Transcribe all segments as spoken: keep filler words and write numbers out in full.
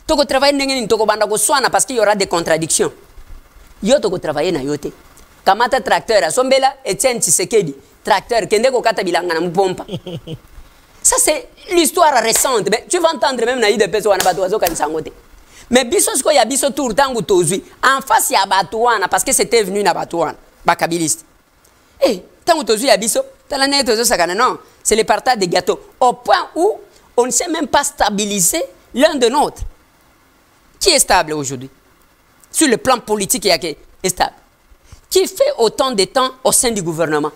Toko travailler n'engeni toko banda ko soana parce qu'il y aura des contradictions. Yo toko travailler na yote. Kamata tracteur asombela Etienne Tshisekedi tracteur kende ko kata bilanga na mpompa. Ça c'est l'histoire récente. Mais tu vas entendre même na ide peso wana batu wazo kanisa ngote. Mais biso sko ya biso tour tangu tozui en face ya batu wana parce que c'était venu na batu wana bakabiliste. Eh tangu tozui ya biso talane tozo sakana non, c'est le partage des gâteaux au point où on ne sait même pas stabiliser l'un de l'autre. Qui est stable aujourd'hui? Sur le plan politique, il y a qui est stable. Qui fait autant de temps au sein du gouvernement?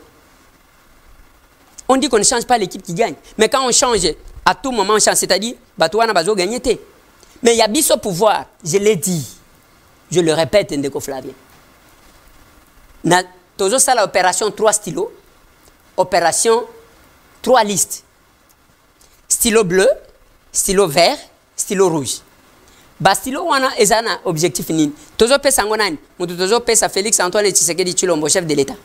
On dit qu'on ne change pas l'équipe qui gagne. Mais quand on change, à tout moment, on change. C'est-à-dire, Batouana Bazo gagné. Mais il y a bis au pouvoir, je l'ai dit. Je le répète, Ndeko Flavien. Na tozo ça l'opération trois stylos. Opération trois listes. Stylo bleu, stylo vert, stylo rouge. Bastilo wana ezana objectif nini. Tozo pesa ngonani. Mutu tozo pesa Félix Antoine Tshisekedi Tshilombo, chef de l'État.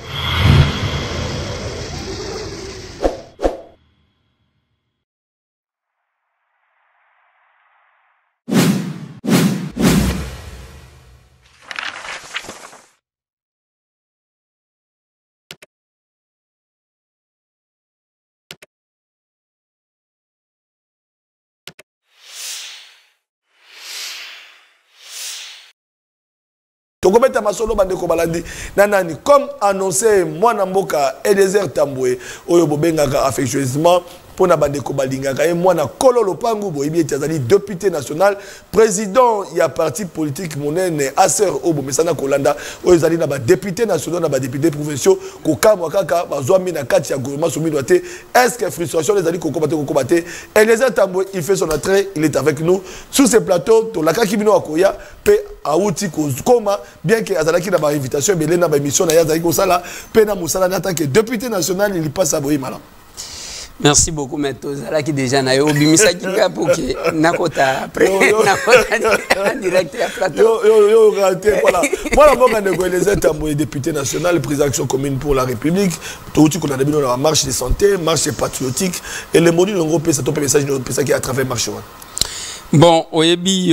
Tokobeta masolo bandeko balandi nanani comme annoncé mwana mboka Eliezer Tambwe oyo bobengaka affectueusement pour na bandeko balingaka et mwana Kolo Lopangu boyebi etazali député national président ya parti politique monene Aser Obo mesana Kolanda oyo ezali na ba député national na ba député provinciaux kokamwa kaka bazwami na kati ya gouvernement soumi doité est-ce que frustration les ali kokobate kokobate Eliezer Tambwe il fait son entrée il est avec nous sur ce plateau to la kakibino akoya pe auti koma bien que azalaki na ba invitation belé na ba émission na yazaki ko sala pe na musala na tant que député national il passe à boyi malam. Merci beaucoup, Maître Zala qui déjà n'a eu obimisa qui a pour que Nakota après Nakota direct à plateau. Yo yo yo voilà. Moi la banque de Eliezer Tambwe député national président action commune pour la République. Tout ce qu'on a dans la marche de santé, marche patriotique et le module en gros c'est ton message de qui à travers marche. Bon, oyebi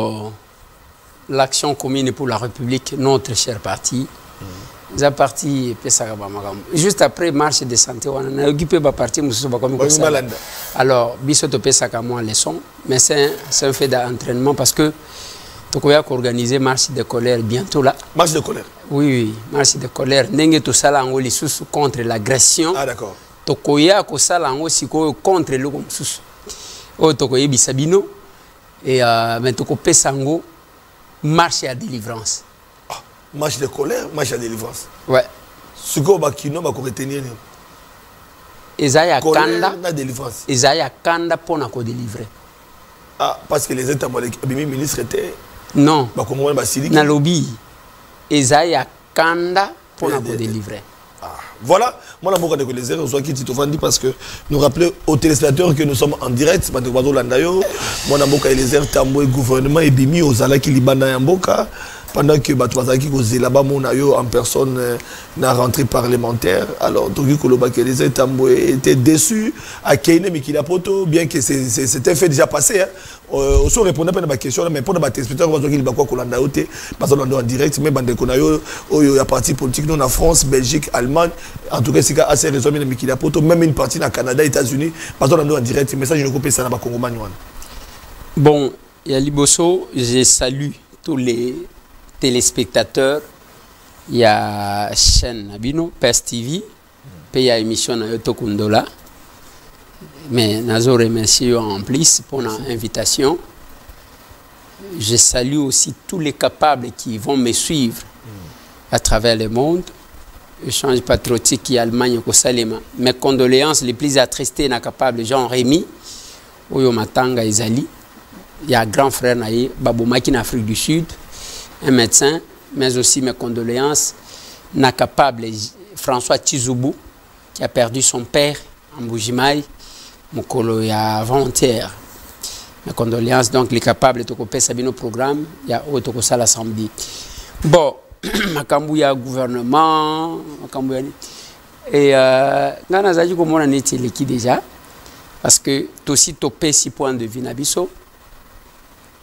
l'action commune pour la République, notre cher parti. Za parti juste après marche de santé on a occupé ba parti alors biso to pesa ka moi leçon mais c'est un fait d'entraînement parce que to koya organiser marche de colère bientôt là marche de colère oui oui marche de colère ndenge to sala ngo lisusu contre l'agression ah d'accord to koya ko sala ngo siko contre le komsusu o to koye bisabino et euh, mais to ko pesa ngo marche à délivrance. Marche de colère, marche à délivrance. Ouais. Ce qu'on va qui non va retenir. Isaiah Kanda. La délivrance. Isaiah Kanda pour nous délivrer. Ah, parce que les États les ministres étaient. Non. Bah comment on va s'y dire. Dans lobby. Isaiah Kanda pour nous délivrer. Ah, voilà. Moi la boca de les erreurs soit qui dit parce que nous rappelons aux téléspectateurs que nous sommes en direct. Parce que Bazo Landayo, moi la boca Eliezer Tambwe gouvernement et bimi aux alaki libana yamboka. Pendant que Batouazaki Kozé là-bas, mon aïeux en personne euh, n'a rentré parlementaire. Alors, Togi Koloba Eliezer Tambwe était déçu à Keine Mikilapoto, bien que c'était fait déjà passé. Hein. Euh, on se répondait pas à ma question, mais pour les téléspectateurs, on va dire qu'il va quoi qu'on a ôté, parce qu'on en direct, mais bande konayo, il y a parti politique nous en France, Belgique, Allemagne, en tout cas c'est assez résumé dans Mikilapoto, même une partie dans Canada, États-Unis, parce qu'on en direct, mais ça je ne comprends pas ça dans Congo Manuel. Bon, Yaliboso, je salue tous les téléspectateurs, il y a chaîne Nabino, P E S T V, puis il y a émission Nayoto Kundola. Mais nous remercie en plus pour l'invitation. Je salue aussi tous les capables qui vont me suivre à travers le monde. Échange patriotique qui Allemagne au Salema. Mes condoléances les plus attristées n'a capable Jean Rémy, Oyo Matanga Ezali. Il y a un grand frère Naïe, Babomaki en Afrique du Sud. Un médecin, mais aussi mes condoléances, n'a capable François Tizoubou, qui a perdu son père en Bougimaï, mon colo il y a avant-hier. Mes condoléances, donc les capables de couper Sabino programme, il y a autre ça la samedi. Bon, Makambu y a gouvernement, Makambu et Gana Zaji comme on a été l'équipe déjà, parce que aussi topé six points de Vinabiso.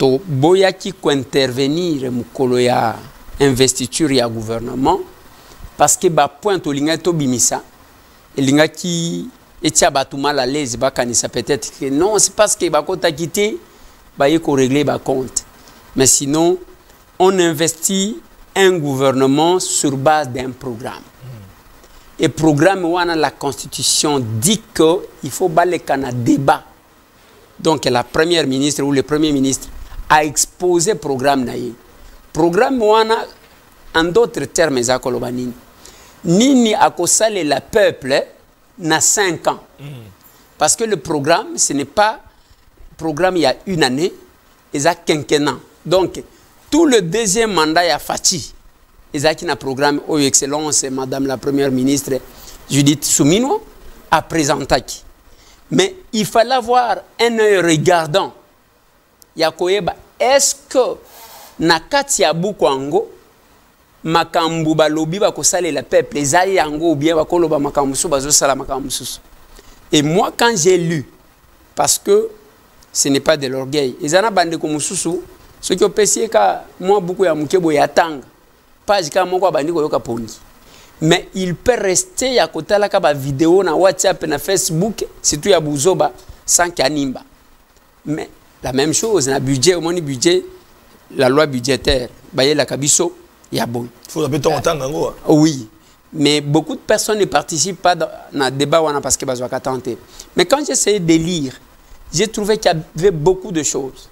to boyaki ko intervenir mukolo ya investiture ya gouvernement parce que ba point to linga to bimisa linga ki etia batu mal à l'aise bakanisa peut-être que non c'est parce que ba kota quitté ba yeko régler ba compte mais sinon on investit un gouvernement sur base d'un programme et programme wana la constitution dit que il faut baler kana débat. Donc la première ministre ou le premier ministre a exposé le programme naïe. Programme wana en d'autres termes zakolobanini. Nini akosale la peuple na cinq ans. Mm. Parce que le programme ce n'est pas programme il y a une année, il y a quinquennat. Donc tout le deuxième mandat ya Fati. Il y a un programme au excellence madame la première ministre Judith Soumino a présenté. Mais il fallait avoir un œil regardant. Yakoyeba, est-ce que nakati ya bukwango makambu balobi bakosale la peuple ezali yango ou bien bakoloba makambu so bazosala makambu susu. Et moi quand j'ai lu, parce que ce n'est pas de l'orgueil, ezana bande ko mususu ce qui opesier ka moi beaucoup ya mukebo ya tanga page ka moko bandi ko yoka pongi. Mais il peut rester à côté là kaba vidéo na WhatsApp na Facebook surtout ya buzoba sans kanimba. Mais la même chose na budget au moins budget la loi budgétaire baye la kabiso ya bon. Faut la béton en temps ngo. Oui. Mais beaucoup de personnes ne participent pas dans le débat parce que bazo ka tenter. Mais quand j'essayais de lire, j'ai trouvé qu'il y avait beaucoup de choses.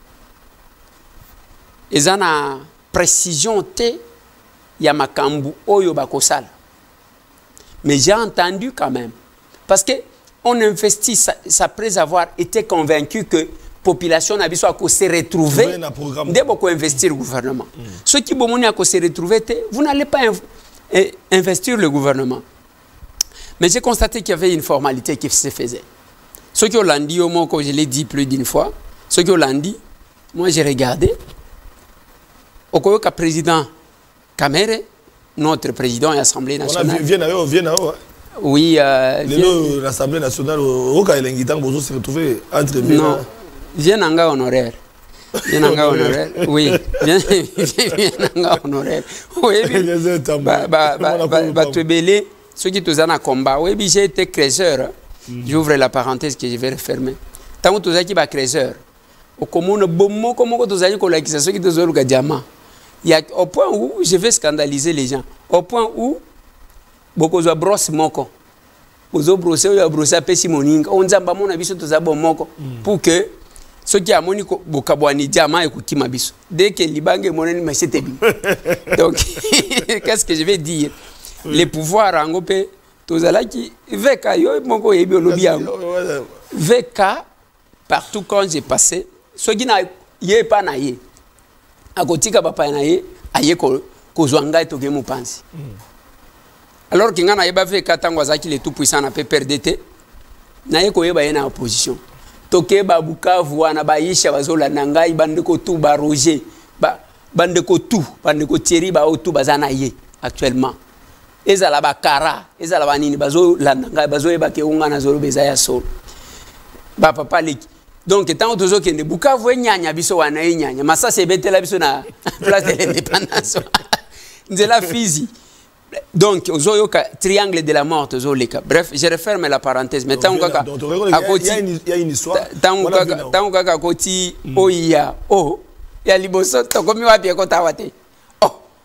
Et ça na précision te ya makambu oyo bakosala. Mais j'ai entendu quand même. Parce qu'on investit après avoir été convaincu que la population n'a besoin de se retrouver. Dès beaucoup investir le gouvernement. Mm. Ceux qui ont se retrouver, vous n'allez pas investir le gouvernement. Mais j'ai constaté qu'il y avait une formalité qui se faisait. Ceux qui ont dit, au moins, comme je l'ai dit plus d'une fois, ceux qui ont dit, moi j'ai regardé. Au cas où le président Kamere, notre président de l'Assemblée nationale. On vient à vient à Oui. Euh, L'Assemblée nationale, au cas où il se retrouver entre non, vient en honoraire. Vient en honoraire. Oui. Vient en honoraire. Oui. Bah, tu belé, ceux qui sont en combat. Oui, j'ai été créseur. J'ouvre la parenthèse que je vais refermer. Tant que tu as été créseur, au commun, bon mot, comment tu as dit que ceux qui sont en diamant. Il y a au point où je vais scandaliser les gens. Au point où beaucoup de brosse moko. Bozo brosse ou brosse à pesi moninga. On zamba mon abiso to zabo moko pour que ceux qui a moni bokabwani diamant écouti ma biso. Dès que libange moneni mais c'était bien. Donc qu'est-ce que je vais dire? Les pouvoirs angopé tozala qui veka yo moko yebi olobi yango. Veka partout quand j'ai passé, ceux qui n'a yé pas na yé. Akotika papa na ye aye ko kozwanga to gemu pansi. Alors que ngana yeba fait katangwa zaki le tout puissant na P P R D T na ye ko yeba yena opposition. Toke ba Bukavu wana baisha bazola nangai bande ko tout ba Roger ba bande ko tout bande ko Thierry ba tout bazana ye actuellement. Ezala ba kara ezala ba nini bazo la nangai bazo yeba ke unga na zolo bezaya solo. Ba papa leki. Donc, tant que vous avez Bukavu, nyanya biso wana nyanya. Mais ça, c'est bête la biso na place de l'indépendance. C'est la physique. Donc, vous avez le triangle de la mort. Bref, je referme la parenthèse. Mais tant que il y a une histoire. Tant que côté oya oh, il y a liboso. Tant que moi bien quand awate. Oh,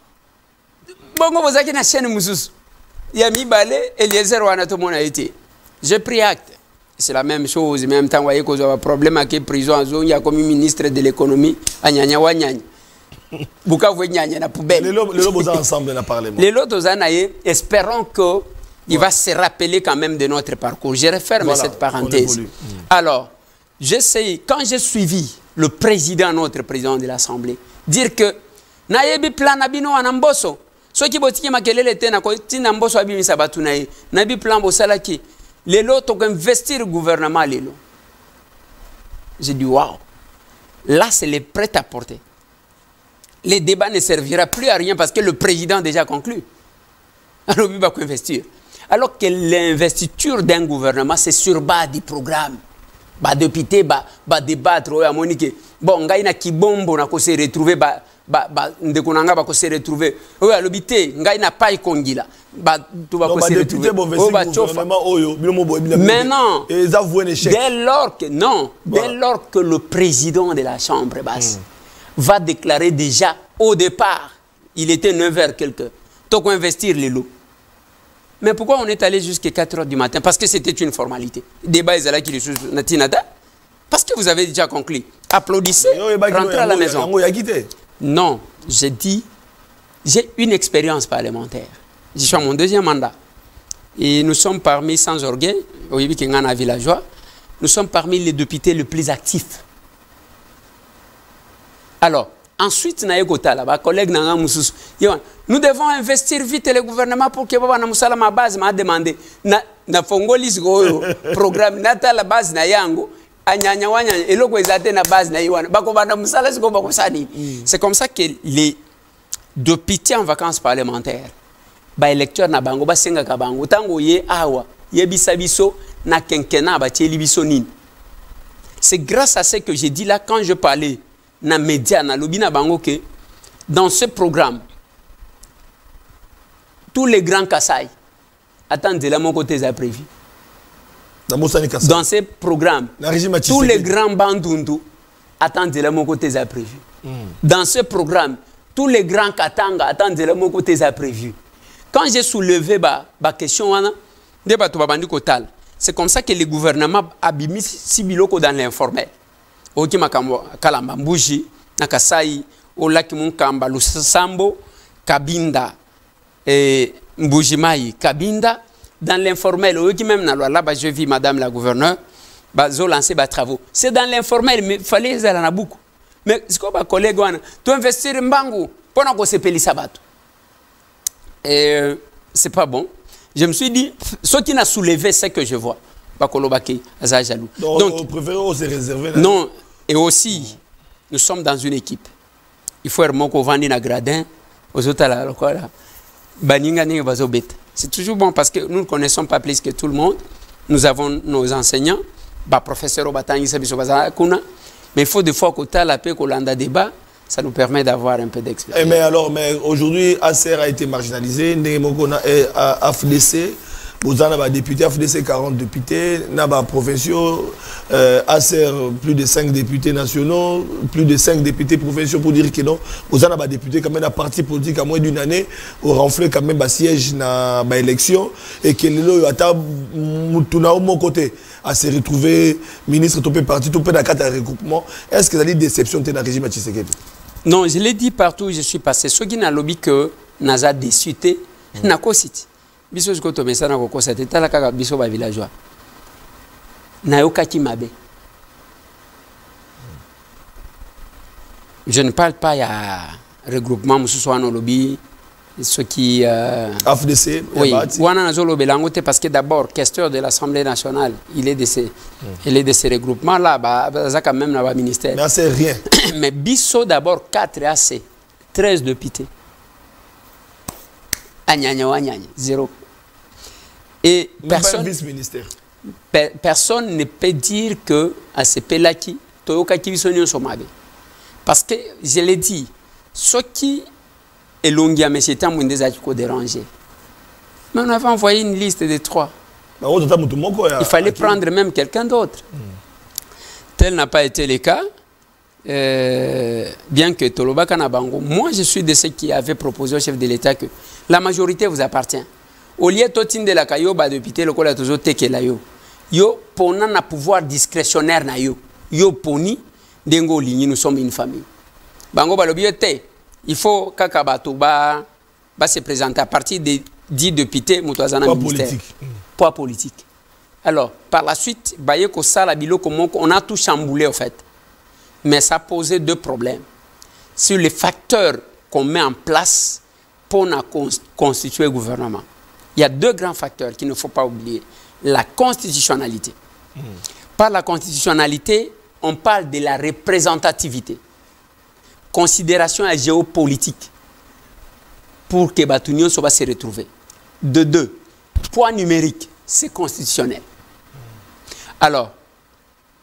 bon, vous avez une chaîne musus. Il y a mi balé Eliezer wana tout mon a été. J'ai pris acte. C'est la même chose, en même temps, vous voyez qu'il y a un problème avec la prison, il y a comme ministre de l'économie, à Nyanya Wanyanya. Bukavu Nyanya na poubelle. Les lots ensemble dans le Parlement. Les lots espérons qu'il va se rappeler quand même de notre parcours. Je referme voilà, cette parenthèse. Mmh. Alors, j'essaie, quand j'ai suivi le président, notre président de l'Assemblée, dire que Nayebi plan Nabino Anamboso, ceux qui botiki makelele te na ko tinamboso abimisa batu na ye, nabi plan bosalaki. Les lots ont investi le gouvernement. J'ai dit, waouh, là c'est le prêt-à-porter. Le débat ne servira plus à rien parce que le président a déjà conclu. Alors, il va investir. Alors que l'investiture d'un gouvernement, c'est sur base du programme. ba député ba ba débattre oya monique bon ngai na kibombo na ko se retrouver ba ba ba ndeko nanga ba ko se retrouver oya lobité ngai na pas kongila ba tu ba ko se retrouver o ba chofa mais non et ça vous un échec dès lors que non dès lors que le président de la chambre basse mm. va déclarer déjà au départ il était neuf heures quelque donc investir les lots. Mais pourquoi on est allé jusqu'à quatre heures du matin? Parce que c'était une formalité. Débat est là qui est Natinata. Parce que vous avez déjà conclu. Applaudissez, rentrez à la maison. Non, j'ai dit, j'ai une expérience parlementaire. Je suis à mon deuxième mandat. Et nous sommes parmi, sans orgueil, au Yébi-Kengana villageois, nous sommes parmi les députés les plus actifs. Alors, ensuite, collègue nous devons investir vite le gouvernement pour que Baba Namusala ma base m'a demandé na na fongolis go programme nata la base na yango anyanya wanya eloko ezate na base na yiwana bako bana musala siko bako sani. C'est comme ça que les députés en vacances parlementaires ba électeurs na bango ba senga ka bango tango ye awa ye bisabiso na kenkena ba tieli biso nini. C'est grâce à ce que j'ai dit là quand je parlais na média na lobi na bango que dans ce programme tous les grands Kassai attendent de la mon côté c'est prévu. Dans ce programme tous les grands Bandundu attendent de la mon côté c'est prévu. Mm. Dans ce programme tous les grands Katanga attendent de la mon côté c'est prévu. Quand j'ai soulevé ba ba question wana de ba to babandi kotal, c'est comme ça que le gouvernement a mis Sibiloko dans l'informel. Oki makambo kalamba mbuji na Kasai o laki munkamba lusambo Kabinda et Mbujimai Kabinda dans l'informel oki même na là-bas je vis madame la gouverneure ba zo lancer ba travaux c'est dans l'informel mais fallait aller na beaucoup mais ce que ba collègue wana to investir mbangu pona ko sepelisa bato et c'est pas bon. Je me suis dit ce qui n'a soulevé c'est que je vois ba kolobaki aza jaloux donc, donc on préfère se réserver là. Non. Et aussi, nous sommes dans une équipe. Il faut remonter au Vandi na gradin, aux autres à la locale. C'est toujours bon parce que nous ne connaissons pas plus que tout le monde. Nous avons nos enseignants, bah professeurs mais il faut des fois qu'on la paix, qu'on a débat, ça nous permet d'avoir un peu d'expérience. Mais alors, mais aujourd'hui, A C R a été marginalisé, a F D C. Vous avez des députés, A F D C quarante députés, Naba provinciaux, euh, A C R plus de cinq députés nationaux, plus de cinq députés provinciaux pour dire que non. Vous avez des députés quand même un parti politique à moins d'une année, au renflé quand même un siège dans l'élection et que le tout au mon côté à se retrouver ministre tout parti tout peu dans quatre regroupement. Est-ce que ça a une déception de la régime à Tshisekedi? Non, je l'ai dit partout où je suis passé. Ceux qui n'ont lobby que Naza déçuté, n'a qu'au site. Biso ko to mesana ko kosa tetala kaka biso ba villageois na yokaki mabe. Je ne parle pas ya regroupement mususuano lobby ceux qui euh, A F D C oui wana nazolo belangote parce que d'abord questeur de l'Assemblée nationale il est de ces mm. il est de ces regroupements là ba ça quand même na ba ministère mais c'est rien. Mais biso d'abord quatre A C treize députés. Agnagna Wagnagna, zéro. Et personne, pe, personne ne peut dire que à ce Pelaki, Toyoka Kivisonio Somabe. Parce que je l'ai dit, ce qui est longuia, mais c'est un monde des accords dérangé. Mais on avait envoyé une liste de trois. Il fallait prendre même quelqu'un d'autre. Mm. Tel n'a pas été le cas. Euh, bien que Toloba Kanabango, moi je suis de ceux qui avaient proposé au chef de l'État que la majorité vous appartient. Au lieu de de la Kayo, bah député le col a toujours teke la yo. Yo pona na pouvoir discrétionnaire na yo. Yo poni dengo ligni nous sommes une famille. Bango balobiote, il faut kakabato ba ba se présenter à partir des dix députés mutazana ministère. Politique. Poids politique. Alors par la suite, baye ko sala bilo comment on a tout chamboulé en fait. Mais ça posait deux problèmes. Sur les facteurs qu'on met en place pour constituer le gouvernement. Il y a deux grands facteurs qu'il ne faut pas oublier. La constitutionnalité. Mmh. Par la constitutionnalité, on parle de la représentativité. Considération géopolitique pour que Batunion soit se retrouver. De deux, poids numérique, c'est constitutionnel. Alors,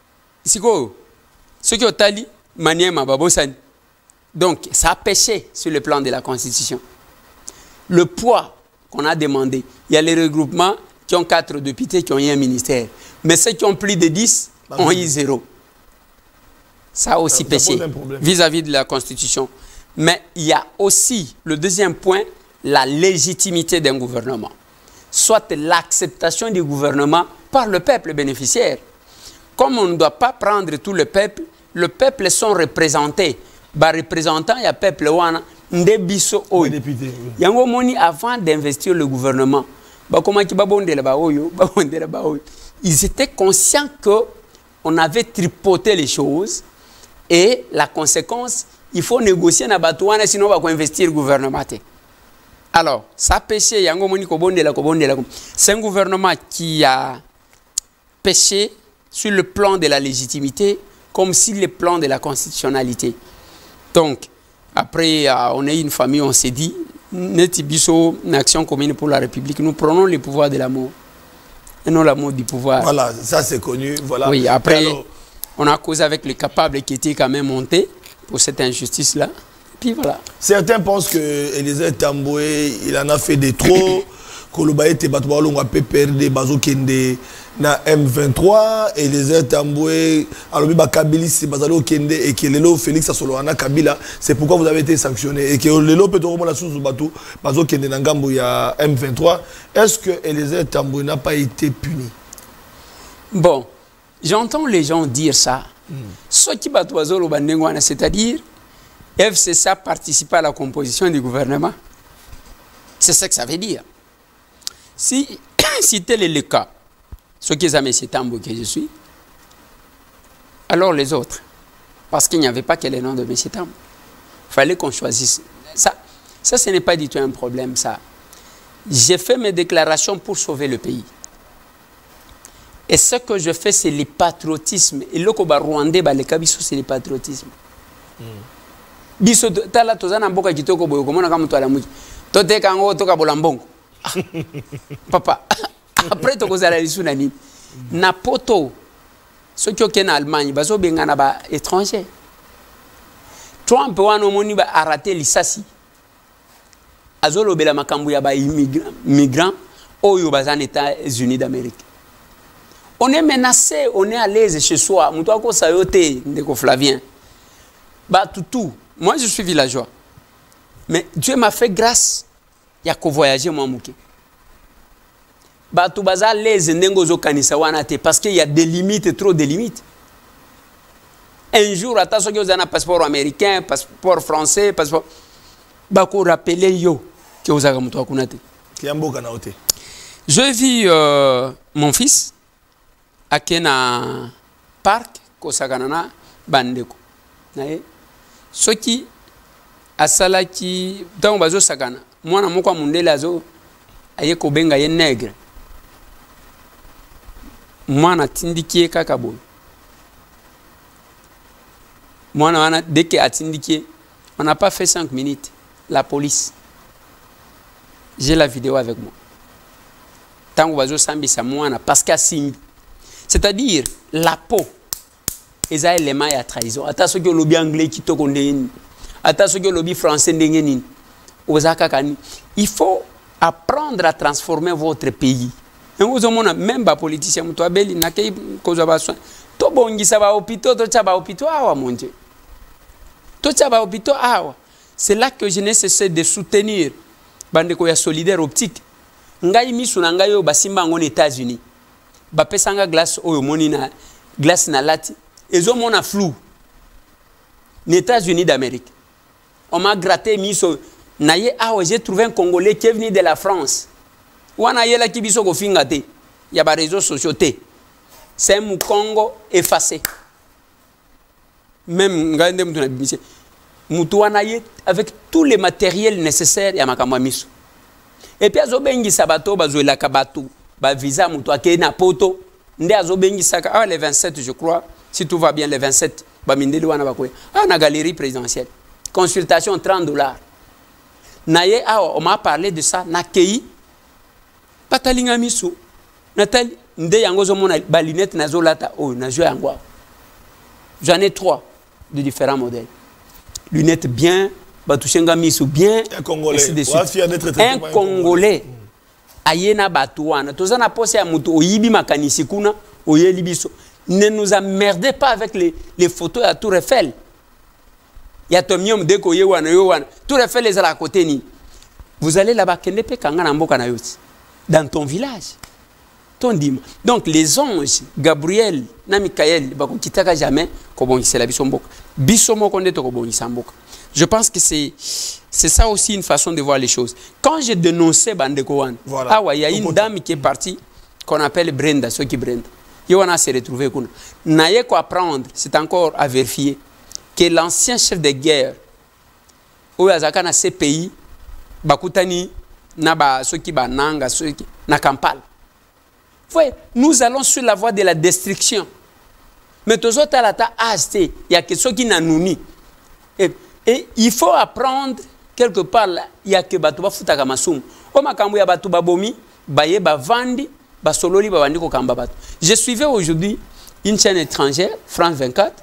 Siko, ce qui est dit, Maniema Babosani. Donc, ça a péché sur le plan de la Constitution. Le poids qu'on a demandé, il y a les regroupements qui ont quatre députés qui ont eu un ministère. Mais ceux qui ont plus de dix bah, ont eu zéro. Ça a aussi ça, péché vis-à-vis -vis de la Constitution. Mais il y a aussi, le deuxième point, la légitimité d'un gouvernement. Soit l'acceptation du gouvernement par le peuple bénéficiaire. Comme on ne doit pas prendre tout le peuple, le peuple sont représentés. Bah, représentant, il y a peuple wana ndebiso oy. Yango moni avant d'investir le gouvernement. Bah comment qui ba bondela ba oyo, ba bondela ba oyo. Ils étaient conscients que on avait tripoté les choses et la conséquence, il faut négocier na batouana sinon on va investir le gouvernement. Alors, ça péché yango moni ko bondela ko bondela. C'est un gouvernement qui a péché sur le plan de la légitimité comme sur le plan de la constitutionnalité. Donc, après, euh, on est une famille, on s'est dit, Netibiso, une action commune pour la République, nous prenons le pouvoir de l'amour. Et non l'amour du pouvoir. Voilà, ça c'est connu. Voilà. Oui, après, alors, on a causé avec les capables qui étaient quand même montés pour cette injustice-là. Puis voilà. Certains pensent que Élisée Tamboué, il en a fait des trop. Kolobaye Tebatoualong a perdu Bazo Kende na M vingt-trois. Élisée Tamboué, Alobi Bakabili, c'est Bazalo Kende et que Lelo Félix Asoloana Kabila. C'est pourquoi vous avez été sanctionné. Et que Lelo Petoromo la sous Batou, Bazo Kende Nangambo, il y a M vingt-trois. Est-ce que Élisée Tamboué n'a pas été puni? Bon, j'entends les gens dire ça. Ce qui Batouazolo Bandengwana, c'est-à-dire, F C S A participe à la composition du gouvernement. C'est ça que ça veut dire. Si, si tel est le cas, ce qui est à M. Tambou que je suis, alors les autres, parce qu'il n'y avait pas que le nom de M. Tambou, il fallait qu'on choisisse. Ça, ça ce n'est pas du tout un problème, ça. J'ai fait mes déclarations pour sauver le pays. Et ce que je fais, c'est le patriotisme. Et le Koba Rwandais, le Kabiso, c'est le patriotisme. Biso, tala tozana mboka kitoko boyo komona kama mtu alamuji. Tote kango toka bolambongo. Papa, après tu as dit que na poto, ceux qui sont en Allemagne, ils sont étrangers. Trump a raté l'issasi. Azolo bela makambu ya ba immigrants aux États-Unis d'Amérique. On est menacé, on est à l'aise chez soi. Moutou ko sayote ndeko Flavien. Ba tout. Moi je suis villageois. Mais Dieu m'a fait grâce. Il y a qu'à voyager, moi, mouké. Batoubaza les nengozo kanisa wanate parce qu'il y a des limites, trop de limites. Un jour, à ce que vous avez un passeport américain, passeport français, passeport. Bako rappeler yo que vous avez un kunate. Je vis euh, mon fils à Kena Park, Kosaganana, Bandeko. Ce qui a salaki dans Bazo Sagana. Moi, je suis un peu aye ko benga ye nègre. Moi, je suis tindikié kakabo. Moi, dès que tindikié, on n'a pas fait cinq minutes. La police. J'ai la vidéo avec moi. Tant que vous sambi sa moana parce qu'à simbi. C'est-à-dire la peau. Ils ont éléments à trahison. Attention que le lobby anglais qui te condamne. Attention que le lobby français n'engage. Il faut apprendre à transformer votre pays. Même les politiciens, c'est là que je n'ai cessé de soutenir Bandeko solidaire optique. Ngai misu na ngai yo basimba ngoni États-Unis. Ba pesanga glace oyo moni na glace na lati. Ezo mona flou. Les États-Unis d'Amérique. On m'a gratté miso. Naye awa j'ai trouvé un Congolais qui est venu de la France. Wana yela ki biso ko finga te. Ya ba réseaux sociaux te. C'est un Congo effacé. Même ngande mtu na bimise. Mutu wana ye avec tous les matériels nécessaires ya makamwa miso. Et puis azobengi sabato bazoela kabatu ba visa mutu ake na poto nde azobengi saka ah le vingt-sept je crois si tout va bien le vingt-sept ba mindeli wana bakoya ah na galerie présidentielle consultation trente dollars. Naye awa on m'a parlé de ça na kei patalinga miso natali nde yango zo mona balinette nazolata oh na jeu yango J'en ai trois de différents modèles. Lunettes bien, Batouchenga Misu bien, un Congolais. Ainsi de suite. Un Congolais. Ayena Batouana. Tous en a posé à Moutou, Oyibi Makanisikuna, Oyelibiso. Ne nous emmerdez pas avec les, les photos à Tour Eiffel. Il y a Tomium Deko Yewana Yowana. Tour Eiffel est à côté ni. Vous allez là-bas, dans ton village. Ton dim. Donc les anges, Gabriel, na Michael, bakokitaka jamais, kobongisa la bisomboka. Bisomoko ndeto kobongisa mboka. Je pense que c'est c'est ça aussi une façon de voir les choses. Quand j'ai dénoncé Bandeko Wan, voilà. Ah ouais, il y a une dame qui est partie, qu'on appelle Brenda, ceux qui Brenda. Yowana s'est retrouvé. N'ayez quoi apprendre, c'est encore à vérifier, que l'ancien chef de guerre, où Azaka na ces pays, Bakutani, Naba, ceux qui Bananga, ceux qui na Kampala. Ouais, nous allons sur la voie de la destruction. Mais tous autres, il y a quelque chose qui n'a nouni. Et, et il faut apprendre quelque part là, il y a que Batouba Futaka Masum. Au Makambu ya Batouba Bomi, Baye Bavandi, Basololi Bavandi Kokamba Batou. Je suivais aujourd'hui une chaîne étrangère, France vingt-quatre.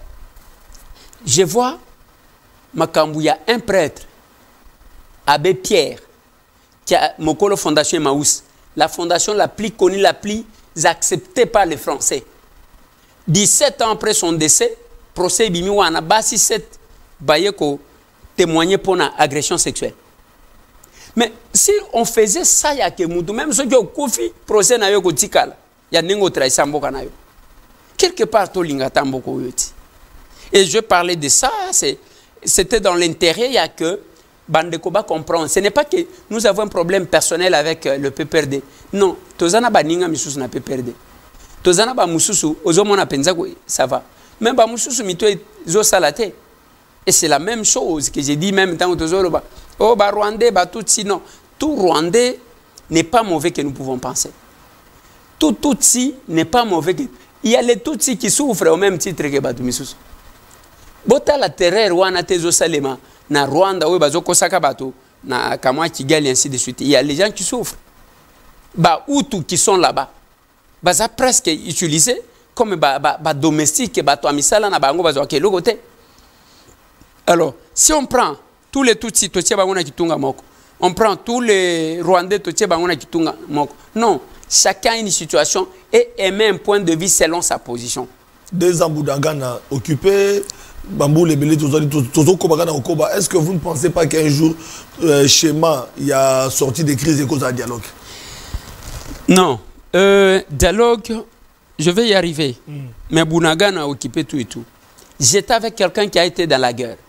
Je vois Makambu ya un prêtre, Abbé Pierre, qui a Mokolo Fondation Emmaüs, la fondation la plus connue, la plus acceptée par les Français. dix-sept ans après son décès, procès Bimiwana, Bassi sept Bayeko témoigné pour une agression sexuelle. Mais si on faisait ça, il y a que Moutou, même ceux qui ont confié procès na yo kotikala, il y a nengo trahison mboka na yo. Quelque part, to lingata mboko yoti. Et je parlais de ça, c'était dans l'intérêt, il y a que Bandekoba comprendre. Ce n'est pas que nous avons un problème personnel avec euh, le P P R D. Non, tozana baninga misusu na P P R D. Tozana ba mususu ozomona penza ko ça va. Même ba mususu mito zo salate. Et c'est la même chose que j'ai dit même tant tozolo ba oh ba Rwandais ba Tutsi non. Tout Rwandais n'est pas mauvais que nous pouvons penser. Tout Tutsi n'est pas mauvais que il y a les Tutsi qui souffrent au même titre que ba misusu. Bota la terreur wana tezo salema. Na Rwanda, où bazoko sakabato, na Kamwa Kigali, ainsi de suite. Il y a les gens qui souffrent. Bah, Hutus qui sont là-bas. Bah, ça presque utilisé comme bah, bah, bah, domestique, bah, toi, misala, na bango, bah, ok, le côté. Alors, si on prend tous les Tutsis, Tutsi, bah, on a kitunga moko. On prend tous les Rwandais, Tutsi, bah, on a kitunga moko. Non, chacun a une situation et émet un point de vue selon sa position. Deux Amboudangana occupés. Bambou les belés, est-ce que vous ne pensez pas qu'un jour, euh, schéma, il y a sorti des crises et causes à dialogue? Non. Euh, dialogue, je vais y arriver. Mm. Mais Bounagan a occupé tout et tout. J'étais avec quelqu'un qui a été dans la guerre.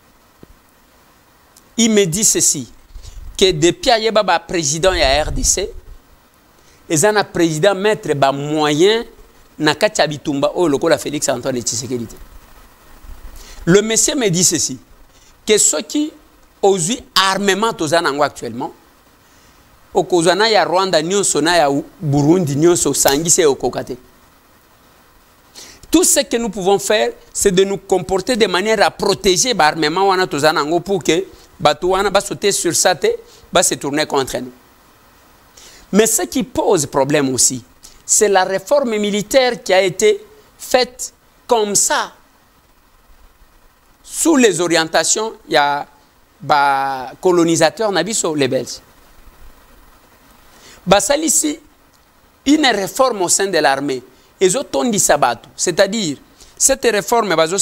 Il me dit ceci, que depuis qu'il y a un président de la R D C, il y a un président mettre des moyens dans le Bitumba, au local Félix Antoine Tshisekedi. Le monsieur me dit ceci, que ceux qui ont eu armement actuellement, au Kozana ya Rwanda, Nyonsona ya Burundi, Nyonso, Sangise et Okokate. Tout ce que nous pouvons faire, c'est de nous comporter de manière à protéger l'armement pour que Batouana va sauter sur sa tête, va se tourner contre nous. Mais ce qui pose problème aussi, c'est la réforme militaire qui a été faite comme ça. Sous les orientations, il y a bah, colonisateurs Nabiso, les Belges. Basalisi, une réforme au sein de l'armée. Ils ont dit sabato. C'est-à-dire, cette réforme, bah,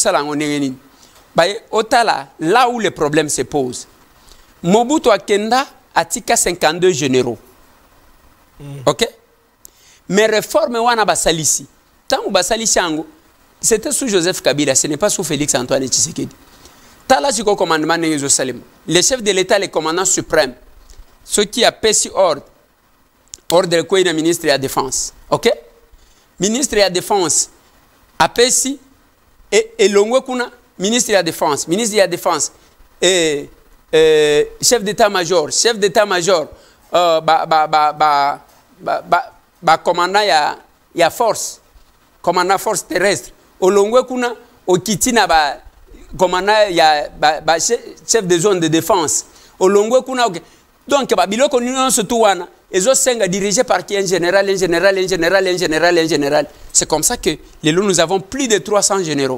là où les problèmes se posent. Mobutu Akenda a tika cinquante-deux généraux. Mm. Ok? Mais réforme wana basalisi. Tant que basalisi ango, c'était sous Joseph Kabila, ce n'est pas sous Félix Antoine Tshisekedi. Talasiko commandement de Jérusalem. Le chef de l'État, le commandant suprême, ceux qui a payé ordre, ordre de quoi il est ministre de la Défense. Ok? Ministre de la Défense, a payé et et l'ongwe kuna ministre de la Défense, ministre de la Défense, et, et chef d'état-major, chef d'état-major, euh, bah, bah, bah, bah, bah, bah, bah, commandant ya ya force, commandant force terrestre. Olongwe kuna okitina ba commandant ya ba, ba chef de zone de défense. Olongwe kuna okay. Donc ba biloko nyonso surtout wana ezo senga dirigé par qui un général, un général, un général, un général, un général. C'est comme ça que les loups nous avons plus de trois cents généraux.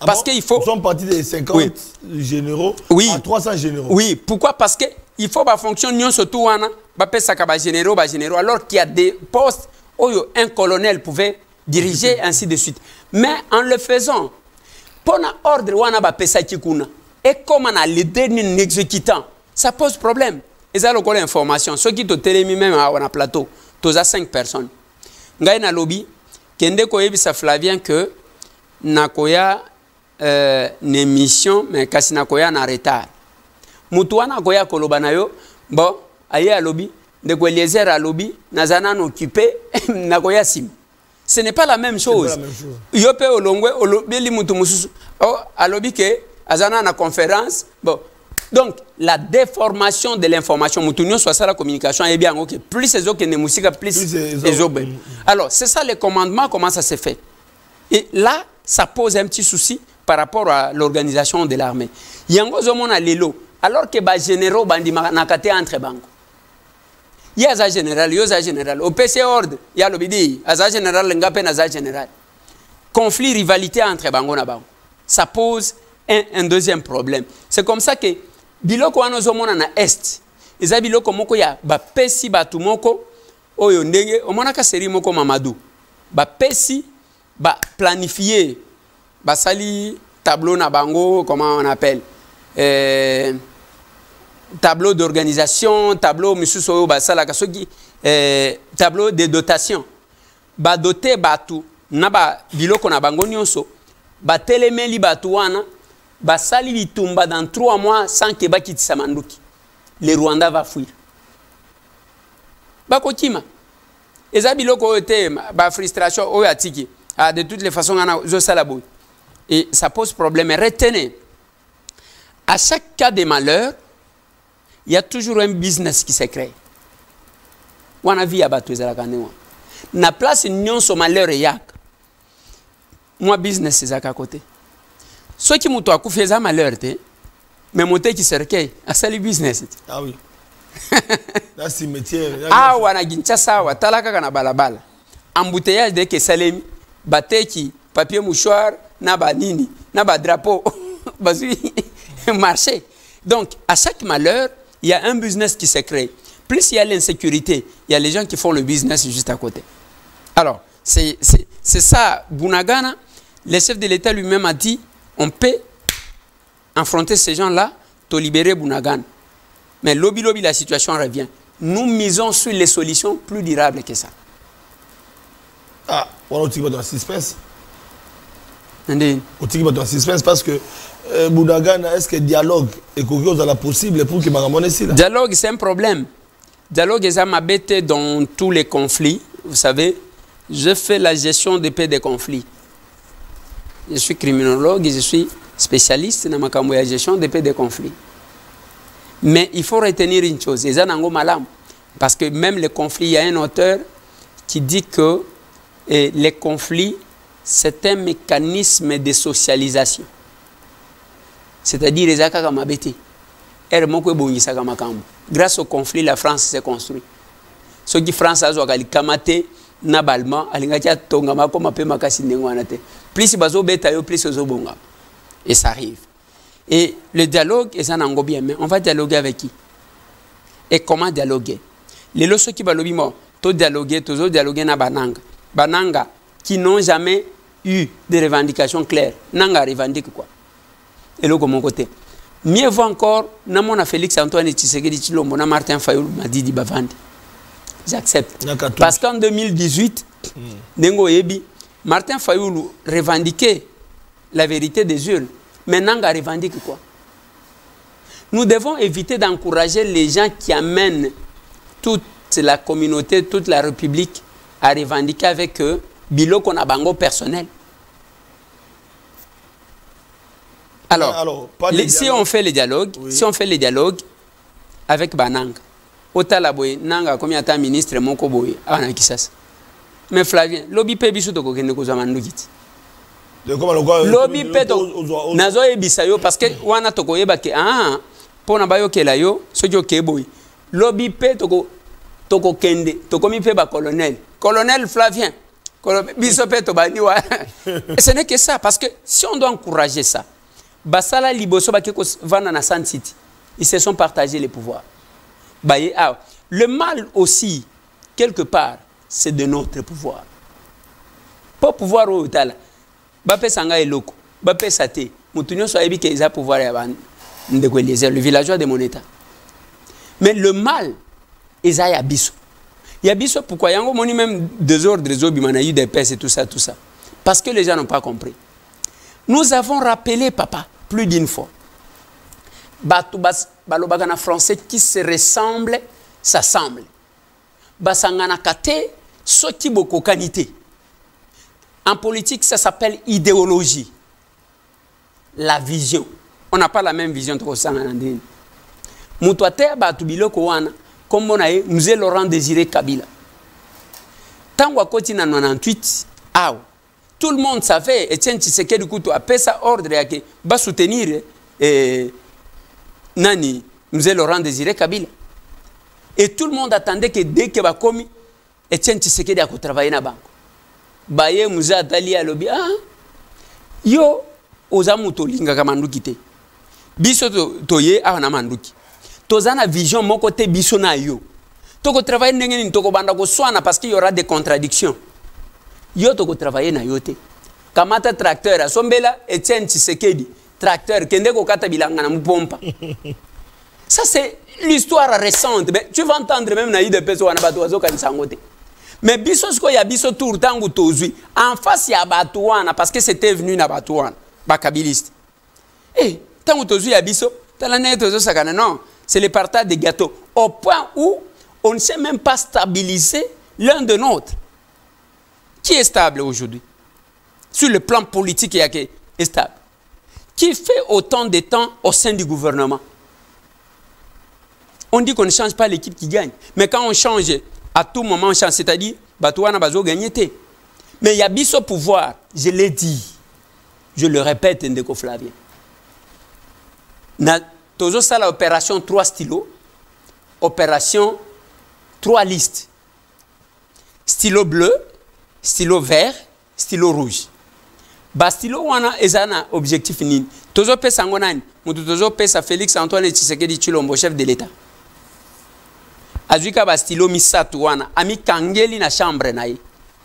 Ah parce bon? qu'il faut... Nous sommes partis des cinquante oui. généraux oui. à trois cents généraux. Oui, pourquoi? Parce qu'il faut que fonctionner surtout les généraux, généraux, alors qu'il y a des postes où un colonel pouvait diriger, ainsi de suite. Mais en le faisant, pour l'ordre, et comme on a le dernier exécutant, ça pose problème. Et ça, c'est l'information. Ceux qui te télémi même à un plateau, tu as cinq personnes. Ngai na lobby, kende ko yebisa Flavien que nakoya euh, une émission, mais kasi nakoya na retard. Mutu wana koya koloba na yo, bon, aye à lobby, de ko Eliezer à lobby, nazana occupé, nakoya sim. Ce n'est pas la même chose. Yo pe olongwe olobeli mutu mususu. Oh, à lobby ke azana na conférence, bon. Donc, la déformation de l'information, soit ça la communication, est bien, ok. Plus ces autres ne musique, plus les autres. Alors, c'est ça le commandement, comment ça se fait. Et là, ça pose un petit souci par rapport à l'organisation de l'armée. Il y a un lelo, alors que les généraux bandi nakate entre banques. Il y a un général, il y a un général. Au P C ordre, il y a le bidi, il y a un général, il y a un général. Conflit, rivalité entre banques na banques. Ça pose un, un deuxième problème. C'est comme ça que biloko wana zomona na est eza biloko moko ya ba pesi batu moko oyo ndenge omona ka seri moko Mamadou ba pesi ba planifier ba sali tableau na bango, comment on appelle euh, tableau d'organisation, tableau misusu oyo ba sala ka soki euh, tableau de dotation ba doter batu na ba biloko na bango nyonso ba telemeli batu wana basali bitumba dans trois mois sans que bakitisa manduki. Le Rwanda va fuir. Bakokima. Eza biloko te ba frustration o atiki. Ah, de toutes les façons ana zo salabo. Et ça pose problème. Retenez, à chaque cas de malheur, il y a toujours un business qui se crée. Wana vi abatu ezala kanewa. Na place nyon so malheur yak. Moi business ezaka à côté. Ceux qui m'ont fait ça malheur, mais mon qui se recueille, c'est le business. Ah oui. Là, c'est métier. Ah, on a dit ça, on a talaka kana balabala. Embouteillage de que salemi, bateki, papier mouchoir, naba nini, naba drapeau, bazui, marché. Donc, à chaque malheur, il y a un business qui se crée. Plus il y a l'insécurité, il y a les gens qui font le business juste à côté. Alors, c'est ça, Bunagana, le chef de l'État lui-même a dit, on peut affronter ces gens-là, te libérer Bunagana. Mais lobby lobby, la situation revient. Nous misons sur les solutions plus durables que ça. Ah, on a dit dans suspense. On dit dans suspense parce que euh, Bunagana, est-ce que dialogue est quelque chose la possible pour que Maramone ici là? Dialogue, c'est un problème. Dialogue est ma bête dans tous les conflits. Vous savez, je fais la gestion des paix des conflits. Je suis criminologue et je suis spécialiste dans la gestion des paix des conflits. Mais il faut retenir une chose, parce que même les conflits, il y a un auteur qui dit que eh, les conflits, c'est un mécanisme de socialisation. C'est-à-dire, grâce au conflit, la France s'est construite. Ce qui France a dit, nabalma alingatia tonga makoma pe makasi ndengwana te plus bazo beta yo plus ozo bonga et ça arrive et le dialogue est ça nango bien mais on va dialoguer avec qui et comment dialoguer les loso qui balobi mo to dialoguer tozo dialoguer na bananga bananga qui n'ont jamais eu de revendications claires nanga revendique quoi et là de mon côté mieux vaut encore na mona Félix Antoine Tshisekedi Tshilombo na Martin Fayulu Madidi Bavandi. J'accepte. Parce qu'en deux mille dix-huit, mm. Martin Fayulu revendiquait la vérité des urnes. Mais Nanga revendique quoi? Nous devons éviter d'encourager les gens qui amènent toute la communauté, toute la République à revendiquer avec eux biloko na bango personnel. Alors, Alors les, si on fait le dialogue, oui. si on fait le dialogue avec Bananga, Otalaboy, Nanga, comme il y a un ministre, mon koboy, Ana Kisas. Mais Flavien, lobby pe biso to kokende ko zamanu kiti. Lobby pe to nazo ebisa yo parce que wana to koyeba ke ah pona bayo kela yo soki okeboy. Lobby pe to ko to kokende to komi pe ba colonel. Colonel Flavien, Ce n'est que ça, parce que si on doit encourager ça, Basala Liboso Vana na San City, ils se sont partagés les pouvoirs. Le mal aussi, quelque part, c'est de notre pouvoir. Pas pouvoir au Tala. Bapé Sanga et Loko, Bapé Sate, Moutounio Soabi qui a pouvoir le villageois de mon état. Mais le mal, ils ont Yabiso. Yabiso, pourquoi il y a même des ordres, des obimanaïs, des pèses et tout ça, tout ça. Parce que les gens n'ont pas compris. Nous avons rappelé, papa, plus d'une fois. Batoubas, balobagana français qui se ressemble, s'assemble. Basangana kate, soti boko kanité. En politique, ça s'appelle idéologie. La vision. On n'a pas la même vision de Sanganandine. Moutouate batubilo kowana, comme on a eu, nous est Laurent Désiré Kabila. Tant qu'on continue en quatre-vingt-huit, ah, tout le monde savait, Etienne Tshisekedi Kutu a fait sa ordre et va soutenir eh, Nani, nous est Laurent Désiré Kabila. Et tout le monde attendait que dès que va commis, Etienne Tshisekedi a travaillé dans la banque. Baye Mouza Atali a lobby, ah, yo, ozamuto linga kamandukite. Biso toye a namanduki. Tozana vision mon côté biso na yo. Toko travailler ndenge ni toko banda ko swana parce qu'il y aura des contradictions. Yo toko travailler na yote. Kamata tracteur asombela Etienne Tshisekedi tracteur kende ko kata bilanga na mpompa. Ça c'est l'histoire récente. Mais tu vas entendre même na I D P so wana bato wazo kanisangote. Mais biso sko ya biso tour tangu tozui en face ya bato wana parce que c'était venu na bato wana bakabiliste. Eh tangu tozui ya biso talane tozo sakana non, c'est le partage des gâteaux au point où on ne sait même pas stabiliser l'un de l'autre. Qui est stable aujourd'hui? Sur le plan politique, il y a qui est stable. Qui fait autant de temps au sein du gouvernement? On dit qu'on ne change pas l'équipe qui gagne. Mais quand on change, à tout moment on change. C'est-à-dire, Batouana Bazo gagné. Mais il y a bis au pouvoir, je l'ai dit, je le répète, Ndeko Flavien. Na tozo sala opération trois stylos, opération trois listes. Stylo bleu, stylo vert, stylo rouge. Ba stylo wana ezana objectif nini. Tozo pesa ngonani, mutu tozo pesa Félix Antoine Tshisekedi Tshilombo, chef de l'État. Azuika ba stylo misatu wana, ami kangeli na chambre na ye.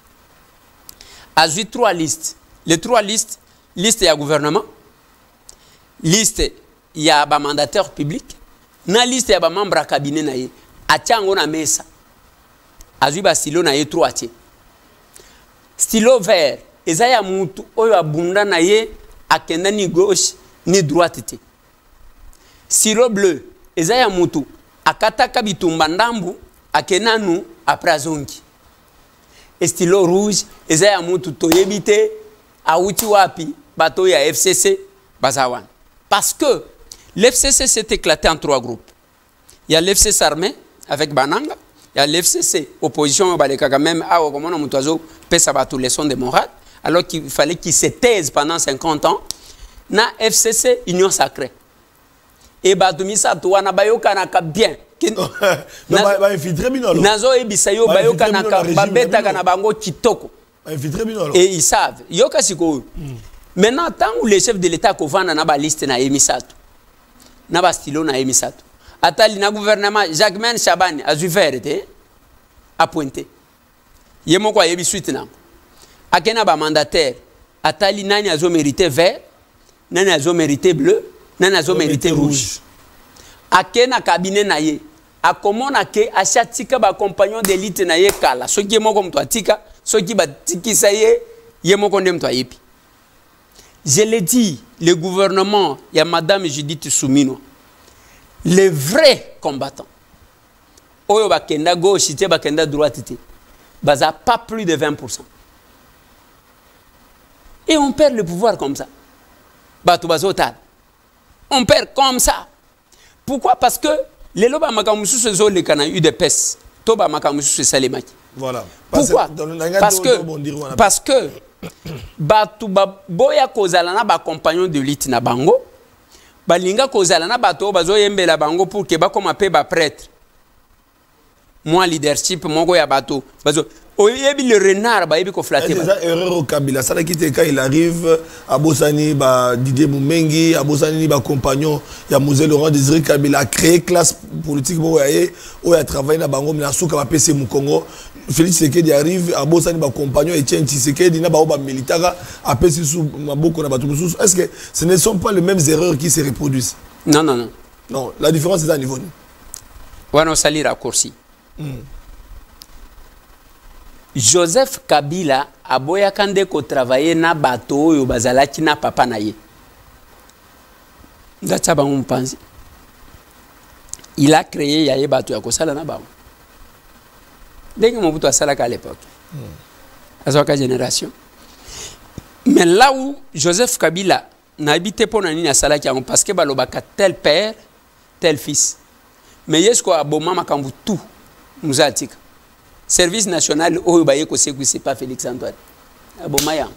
Azui trois listes. Les trois listes, liste ya gouvernement, liste ya ba mandataire public, na liste ya ba membre cabinet na ye. Atiango na mesa. Azui ba stylo na ye trois tie. Stylo vert, ezaya mutu oyo abunda na ye akenda ni gauche ni droite te. Stylo bleu, ezaya mutu akataka bitumba ndambu akena nu après azongi. Et stylo rouge, ezaya mutu toyebite auti wapi bato ya F C C bazawan. Parce que l'F C C s'est éclaté en trois groupes. Il y a l'F C C armé avec Bananga, il y a l'F C C opposition baleka même à comment on mutuazo pesa bato leçon de morale alors qu'il fallait qu'il se taise pendant cinquante ans. Na F C C union sacrée. Et bato misa to wana bayoka na ka bien. Na ba infiltré binolo. Nazo ebisa yo bayoka na ka babeta kana bango kitoko. Infiltré binolo. Et ils savent. Yoka siko. Maintenant tant où les chefs de l'État ko vanda na ba liste na emisato. Na ba stylo na emisato. Atali na gouvernement Jacques Chabani a dû faire a pointé. Yemo kwa yebi suite na. Akena ba mandataire atali nani azo mérité vert, nani azo mérité bleu, nani azo mérité rouge. Akena cabinet na ye akomona ke achatika ba compagnon d'élite na ye kala soki yemo ko mtu atika soki ba tikisa ye yemo ko ndem to ayepi. Je l'ai dit, le gouvernement, il y a Madame Judith Soumino, les vrais combattants. Oyo bakenda gauche, te bakenda droite, te baza pas plus de vingt pour cent. Et on perd le pouvoir comme ça. Bato bazotal. On perd comme ça. Pourquoi? Parce que les loba makamusu se zo le kana eu de pes. Toba makamusu se salemaki. Voilà. Pourquoi? Parce que parce que bato boya kozala na ba compagnon de lutte na bango. Balinga kozala na bato bazo yembela bango pour que ba koma pe ba prêtre. Moi leadership mongo ya bato bazo oyebi le renard ba yebi ko flatter. C'est ça erreur au Kabila. Ça qui quand il arrive à Bossani ba Didier Moumengi, à Bossani ba compagnon, il y a Moselle Laurent Désiré Kabila a créé classe politique bo yaye, o a travaillé na bango na souka ba P C Mukongo. Félix Tshisekedi arrive à Bossani ba compagnon Etienne Tshisekedi na ba ba militaire a P C sous maboko na bato sous. Est-ce que ce ne sont pas les mêmes erreurs qui se reproduisent? Non non non. Non, la différence est à niveau. Wana sali raccourci. Mm. Joseph Kabila aboya kande ko travailler na bato oyo bazalaki na papa na ye. Ndacha ba mpanzi. Il a créé yaye bato ya kosala na ba. Ndenge Mobutu asalaka à l'époque. Mm. Azoka génération. Mais là où Joseph Kabila n'a habité pour nani asalaki yango parce que balobaka tel père, tel fils. Mais yesko aboma makambu tout nous atika. Service national oyo baye ko c'est pas Félix Antoine. Aboma yango.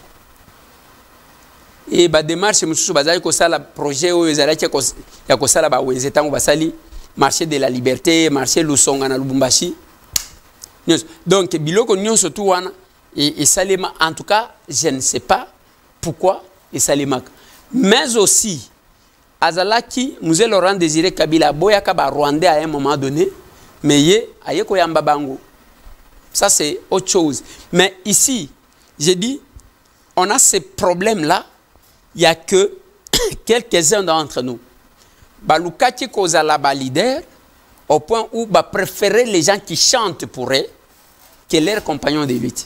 Et ba démarche mususu bazali ko sala projet oyo ezalaki ya ko sala ba wenze tango basali marché de la liberté, marché Lusonga na Lubumbashi. Donc biloko nyonso tout wana et, et salema en tout cas je ne sais pas pourquoi et salema. Mais aussi azalaki Mzee Laurent Désiré Kabila boyaka ba Rwandais à un moment donné mais ye ayeko yamba bango. Ça c'est autre chose. Mais ici, j'ai dit on a ces problèmes là, il y a que quelques-uns d'entre nous. Balukati kozala ba leader au point où ba préférer les gens qui chantent pour eux que leurs compagnons de lutte.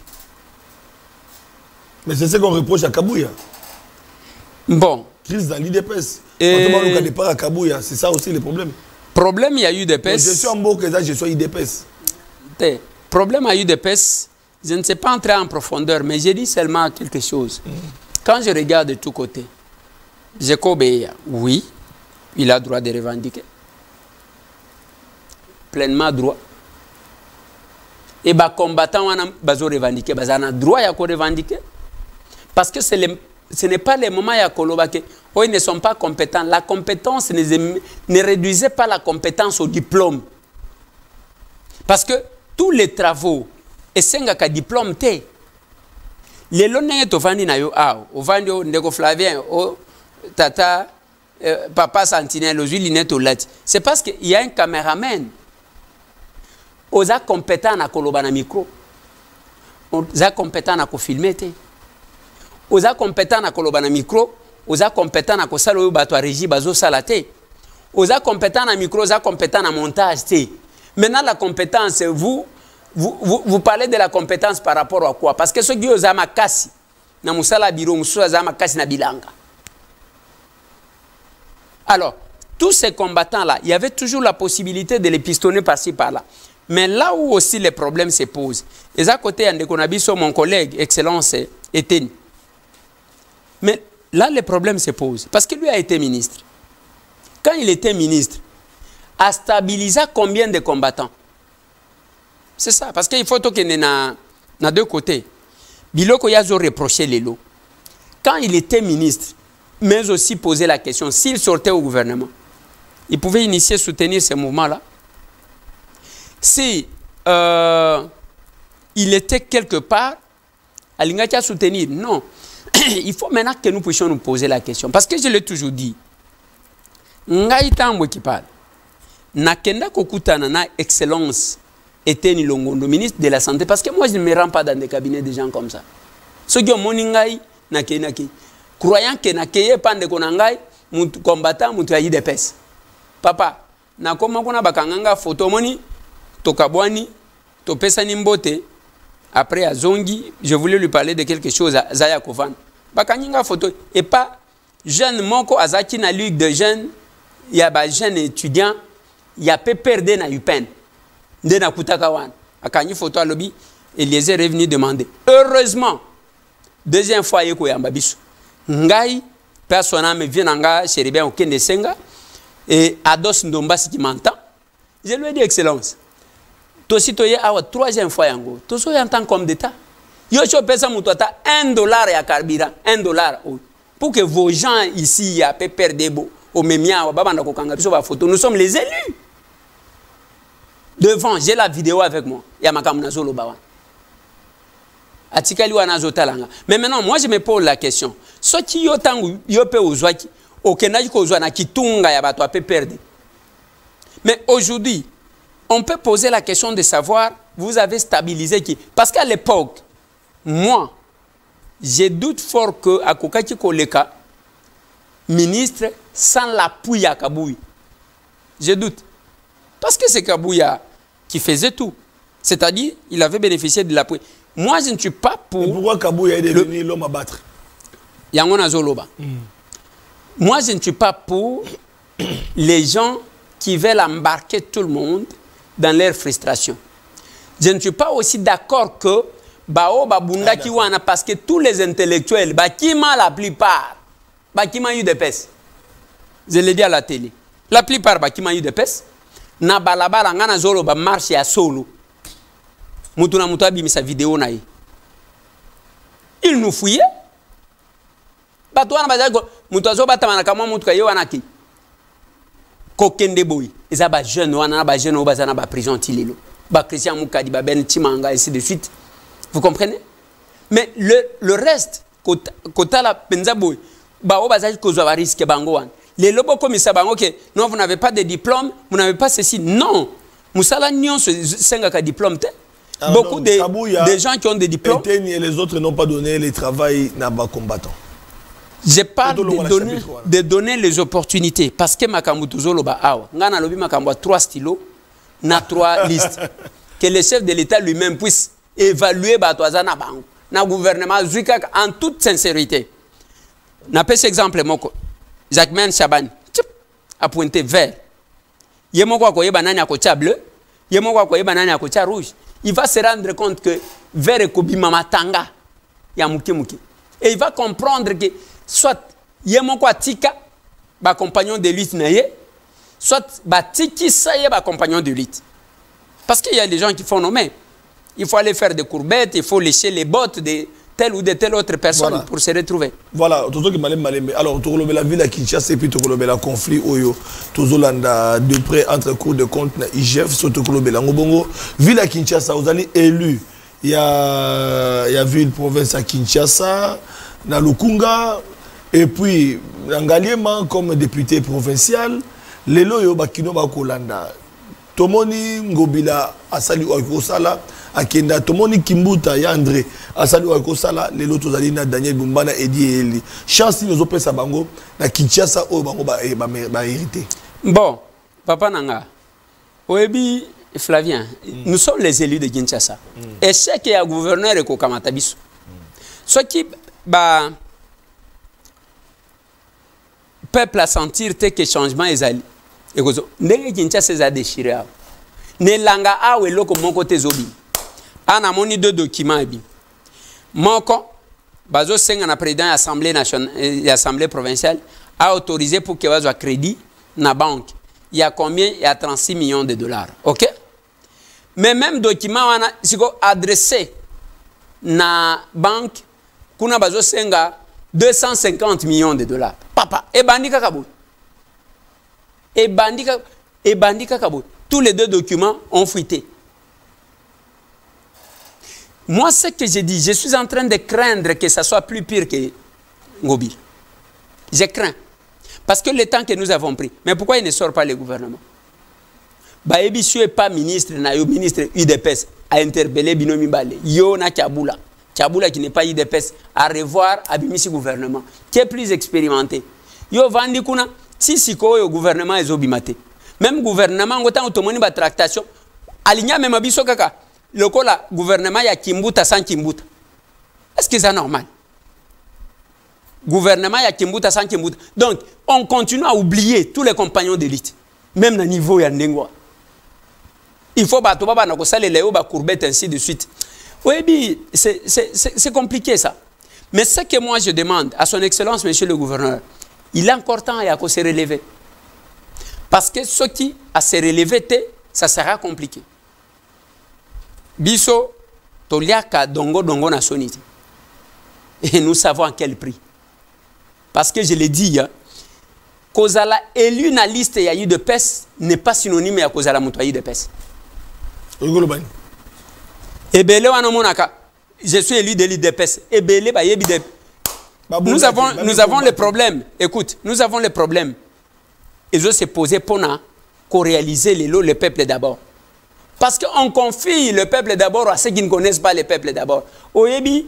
Mais c'est ce qu'on reproche à Kabouya. Bon. Crise dans l'I D P S. Et... Quand on départ à Kabouya, c'est ça aussi le problème. Problème, il y a eu des P S. Je suis en beau que ça, je suis I D P S. Problème, il y a eu des P S. Je ne sais pas entrer en profondeur, mais j'ai dit seulement quelque chose. Mm. Quand je regarde de tous côtés, Jacob Eya, oui, il a droit de revendiquer. Pleinement droit. Et les combattants ont revendiqué, ils ont droit à revendiquer. Parce que le, ce n'est pas le moment à Kolobake. Ils ne sont pas compétents. La compétence ne, ne réduisait pas la compétence au diplôme. Parce que tous les travaux, et c'est un diplôme. Les longs to vandi na yo ao, o vandi o ndeko Flavien, o tata, euh, papa Sentinelle, o julinette au lati. C'est parce qu'il y a un caméraman. Oza compétent na koloba na micro. Oza compétent na ko filmer te. Oza compétent na koloba na micro, oza compétent na ko sala yo bato a régie bazo sala te. Oza compétent na micro, oza compétent na montage te. Maintenant la compétence vous Vous, vous, vous parlez de la compétence par rapport à quoi? Parce que ceux qui ont ma casse, na musala biro, musala ma casse na bilanga. Alors, tous ces combattants-là, il y avait toujours la possibilité de les pistonner par-ci, par-là. Mais là où aussi les problèmes se posent, et à côté, mon collègue, Excellence, était. Mais là, les problèmes se posent. Parce que lui a été ministre. Quand il était ministre, a stabilisé combien de combattants? C'est ça, parce qu'il faut qu'il y ait na deux côtés. Biloko Yazo reproché les lots. Quand il était ministre, mais aussi posé la question, s'il sortait au gouvernement, il pouvait initier, soutenir ce mouvement-là. Si euh, il était quelque part, Alingatia soutenir, non. Il faut maintenant que nous puissions nous poser la question. Parce que je l'ai toujours dit, Ngaïtambo qui parle, Nakenda Kokutana na excellence, était ni Longondo, ministre de la Santé, parce que moi je ne me rends pas dans des cabinets de gens comme ça. Ceux qui ont moningai, nake nake. Croyant que nake pande konangai, mutu combattant, mutu ayi de pes. Papa, na koma kuna bakanganga photo moni, tokabwani, topesa nimbote. Après à Zongi, je voulais lui parler de quelque chose à Zaya Kovan. Bakanganga photo et pas jeune moko azaki na ligue de jeunes, il y a ba jeunes étudiants, il y a peu perdre na U P E N. Ndena Koutakawan, a Kanyi photo à lobby, et les est revenu demander. Heureusement, deuxième fois, il y a un babisu. Ngai, personne me vient en chez Rébé, aucun de Senga, et Ados Ndombas qui m'entend. Je lui ai dit, Excellence, toi si tu es à la troisième fois, tu es en tant qu'homme d'État. Yo cho pesa mutuata un dollar à carburant, un dollar. Pour que vos gens ici, à peu perdre beau, au Mémia, au Babanda Kokanga, photo, nous sommes les élus. Devant, j'ai la vidéo avec moi. Il y a ma caméra sur le bas. atikali wana azotalanga. Mais maintenant, moi je me pose la question. Ce qui yo tangu yo pe ozwaki, okenaki kozwa na kitunga ya bato ape perdre. Mais aujourd'hui, on peut poser la question de savoir, vous avez stabilisé qui? Parce qu'à l'époque, moi, je doute fort que à Kokaki Koleka, ministre, sans l'appui à Kabouy. Je doute. Parce que c'est Kabouya qui faisait tout. C'est-à-dire, il avait bénéficié de l'appui. Moi, je ne suis pas pour... Et pourquoi Kabouya est devenu l'homme à battre? Yangona Zoloba. Mm. Moi, je ne suis pas pour les gens qui veulent embarquer tout le monde dans leur frustration. Je ne suis pas aussi d'accord que Bao Babunda ah, Kiwana, parce que tous les intellectuels, Bakima la plupart, Bakima eu de pèse. Je l'ai dit à la télé. La plupart, Bakima eu de pèse. Na balabala ngana zolo ba marche à solo. Mutuna mutabi misa vidéo naï. Il nous fouillait. Batouana bazago mutazo batamana kama mutuka yo anaki. Kokende boy. Eza ba jeune wana ba jeune obazana ba prison tilelo. Ba Christian Mukadi ba Ben Timanga ainsi de suite. Vous comprenez? Mais le le reste kota la penza boy. Ba obazaji kozwa ba risque bango wana. Les lobos comme ça, ok, non, vous n'avez pas de diplôme, vous n'avez pas ceci. Non, Moussala Nyon, c'est un diplôme. Beaucoup de, de gens qui ont des diplômes. Et les autres n'ont pas donné le travail à bas combattants. Je parle de donner, de donner les opportunités. Parce que Makambutuzo Loba Awa, Ngana Lobi Makambo trois stylos, na trois listes. Que le chef de l'État lui-même puisse évaluer Batouazana Bango, na gouvernement Zouikak en toute sincérité. N'a pas cet exemple, Moko. Jacquemain Chaban a pointé vert. Yemoko koye banani a kocha bleu, yemoko koye banani a kocha rouge. Il va se rendre compte que vert et kobima matanga ya muki muki. Et il va comprendre que soit yemoko tika ba compagnon de lutte naye, soit ba tiki saye ba compagnon de lutte. Parce qu'il y a des gens qui font nommer. Il faut aller faire des courbettes, il faut lécher les bottes de telle ou de telle autre personne voilà. Pour se retrouver. Voilà, tout ce qui m'a dit, alors, tu as la ville à Kinshasa et puis tu as le conflit Oyo, tu as de près entre cours de compte I G F, surtout que la ville à Kinshasa, vous allez élu. Il y a la ville province à Kinshasa, dans Lukunga, et puis Ngaliema comme député provincial, les loyo bakino bakolanda. Tomoni Ngobila asali Oikosala. Akenda tomoni Kimbuta ya André asali wa kosala lelo tozali na Daniel Bumbana Edi Eli chance nous opesa bango na Kinshasa o bango ba ba, ba hérité. Bon, papa nanga. Oebi Flavien, mm. Nous sommes les élus de Kinshasa. Mm. Et c'est que ya gouverneur eko kamata biso. Ce qui ba peuple a sentir que changement ezali. Ekozo ndenge Kinshasa za déchiré. Ne langa awe loko moko tezobi. Ana moni deux documents ebi. Moko bazo senga na président l'Assemblée nationale et l'Assemblée provinciale a autorisé pour que bazo crédit na banque. Il y a combien? Il y a trente-six millions de dollars. OK? Mais même document wana siko adressé na banque kuna bazo senga deux cent cinquante millions de dollars. Papa, et bandika kabo. Et bandika et bandika kabo. Tous les deux documents ont fuité. Moi, ce que j'ai dit, je suis en train de craindre que ça soit plus pire que Ngobi. Je crains. Parce que le temps que nous avons pris. Mais pourquoi il ne sort pas le gouvernement? Baebi si n'est pas ministre, na yo ministre U D P S a interpellé Binomi Bale. Yo na Kabula. Kabula qui n'est pas U D P S à revoir Abimisi gouvernement. Qui est plus expérimenté. Yo vandi kuna si siko yo gouvernement est obimate. Même gouvernement ngota automoni ba tractation. Alinya même abiso kaka. Le cola gouvernement ya Kimbuta sans Kimbuta. Est-ce que c'est normal? Gouvernement ya Kimbuta sans Kimbuta. Donc, on continue à oublier tous les compagnons d'élite. Même au niveau ya Ndengwa. Il faut battre baba na ko sale leo ba courbette ainsi de suite. Oui, c'est compliqué ça. Mais ce que moi je demande à son excellence monsieur le gouverneur, il est encore temps à se relever. Parce que ce qui a se relever, ça sera compliqué. Biso, toliaka dongo dongo na sonite. Et nous savons à quel prix. Parce que je l'ai dit, hein, Kozala élu na liste ya U D P S n'est pas synonyme à Kozala mutoyi de P E S. Et bele wana monaka je suis élu de l'I D P S. Et belé, bah, yebi de... Nous avons, nous avons les problèmes. Écoute, nous avons les problèmes. Ils ont se posé pour co-réaliser les lots, le peuple d'abord. Parce qu'on confie le peuple d'abord à ceux qui ne connaissent pas le peuple d'abord. Au Yebi,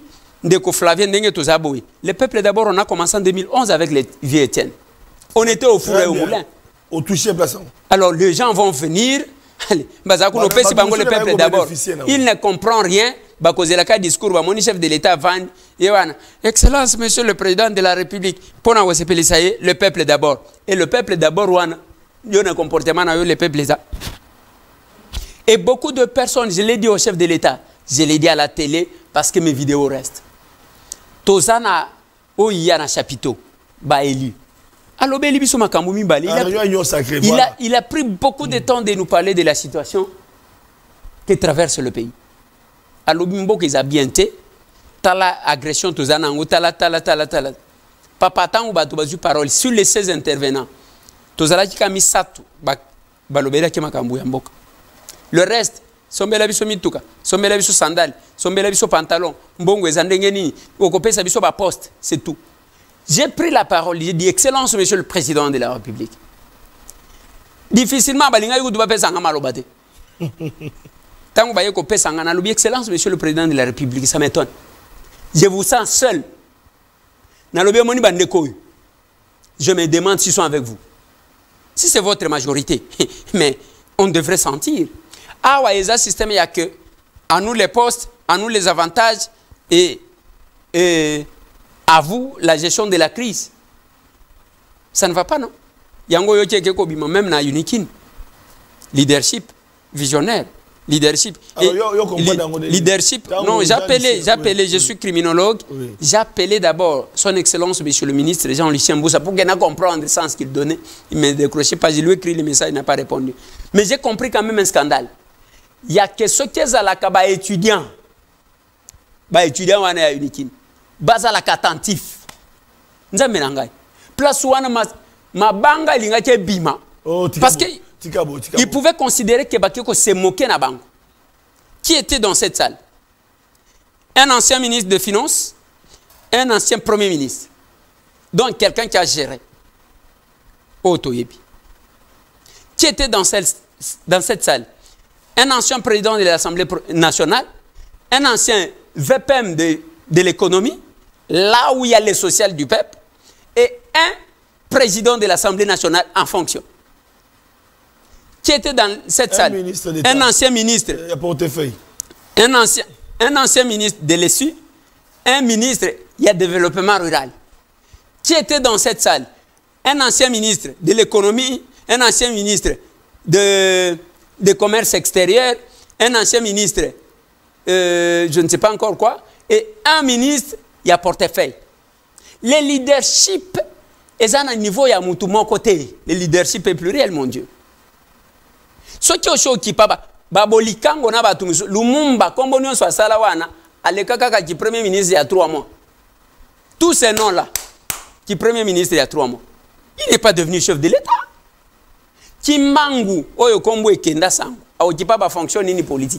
le peuple d'abord, on a commencé en deux mille onze avec les vieux Étienne. On était au four et au moulin. Au touché plaçant. Alors les gens vont venir. Allez, le peuple d'abord. Il ne comprend rien. Le discours, mon chef de l'État, Van, Excellence, Monsieur le Président de la République, pour le peuple d'abord. Et le peuple d'abord, il y a un comportement dans le peuple. Et beaucoup de personnes, je l'ai dit au chef de l'État, je l'ai dit à la télé, parce que mes vidéos restent. Tozana, oh, il y a un chapiteau, bah élu. Alors, il a, il, a, il a pris beaucoup de temps de nous parler de la situation qui traverse le pays. Alors, il a bien été, tala agression, tozana, tala, tala, tala, tala. Papa, tant ou batou bazu parole sur les seize intervenants. Tozala qui a mis satou, balobela qui m'a kambou yamboka. Le reste, sombela biso mituka, sombela biso sandal, sombela biso pantalon, mbongo ezandengeni, okopesa biso ba poste, c'est tout. J'ai pris la parole, j'ai dit Excellence, Monsieur le Président de la République. Difficilement, balinga yudu ba pesa ngama lobate. Tant que vous pesa ngana lobi Excellence, Monsieur le Président de la République, ça m'étonne. Je vous sens seul. Na lobi moni bandeko. Je me demande s'ils sont avec vous. Si c'est votre majorité, mais on devrait sentir. Ah ouais, il y a un système, il y a que à nous les postes, à nous les avantages et, et à vous la gestion de la crise. Ça ne va pas, non? Yango yoke keko bima même na unikin. Leadership visionnaire, leadership. Alors, yo, yo li, leadership. Non, j'appelais, j'appelais, oui, je suis criminologue. Oui. J'appelais d'abord son Excellence, Monsieur le Ministre Jean-Lucien Boussa, pour qu'il comprenne le sens qu'il donnait. Il ne m'a décroché pas, je lui ai écrit le message, il n'a pas répondu. Mais j'ai compris quand même un scandale. Il y a que ceux qui sont là, étudiants, étudiants, on est à unikin. Baza la attentif. Nzambe nangai. Place wana ma ma banga linga ke bima. Oh, parce que tikabo, tikabo. Il pouvait considérer que Bakeko s'est moqué na bango. Qui était dans cette salle? Un ancien ministre des Finances, un ancien Premier ministre. Donc quelqu'un qui a géré. Otoyebi. Qui était dans cette, dans cette salle? Un ancien président de l'Assemblée nationale, un ancien V P M de, de l'économie, là où il y a les social du peuple, et un président de l'Assemblée nationale en fonction. Qui était dans cette un salle? Un ancien ministre. Portefeuille. Un ancien, un ancien ministre de l'E S U, un ministre, il y a développement rural. Qui était dans cette salle? Un ancien ministre de l'économie, un ancien ministre de, de commerce extérieur, un ancien ministre, euh, je ne sais pas encore quoi, et un ministre, il y a portefeuille. Le leadership est à un niveau, il y a mon côté. Le leadership est pluriel, mon Dieu. Ce qui est chaud qui papa, Babolikango na batumiso, Lumumba, comme on soit salawana, Alekaka qui premier ministre il y a trois mois. Tous ces noms-là, qui premier ministre il y a trois mois, il n'est pas devenu chef de l'État. Qui mangu, oyo kombo e kenda sango, a qui pas fonctionne ni politique.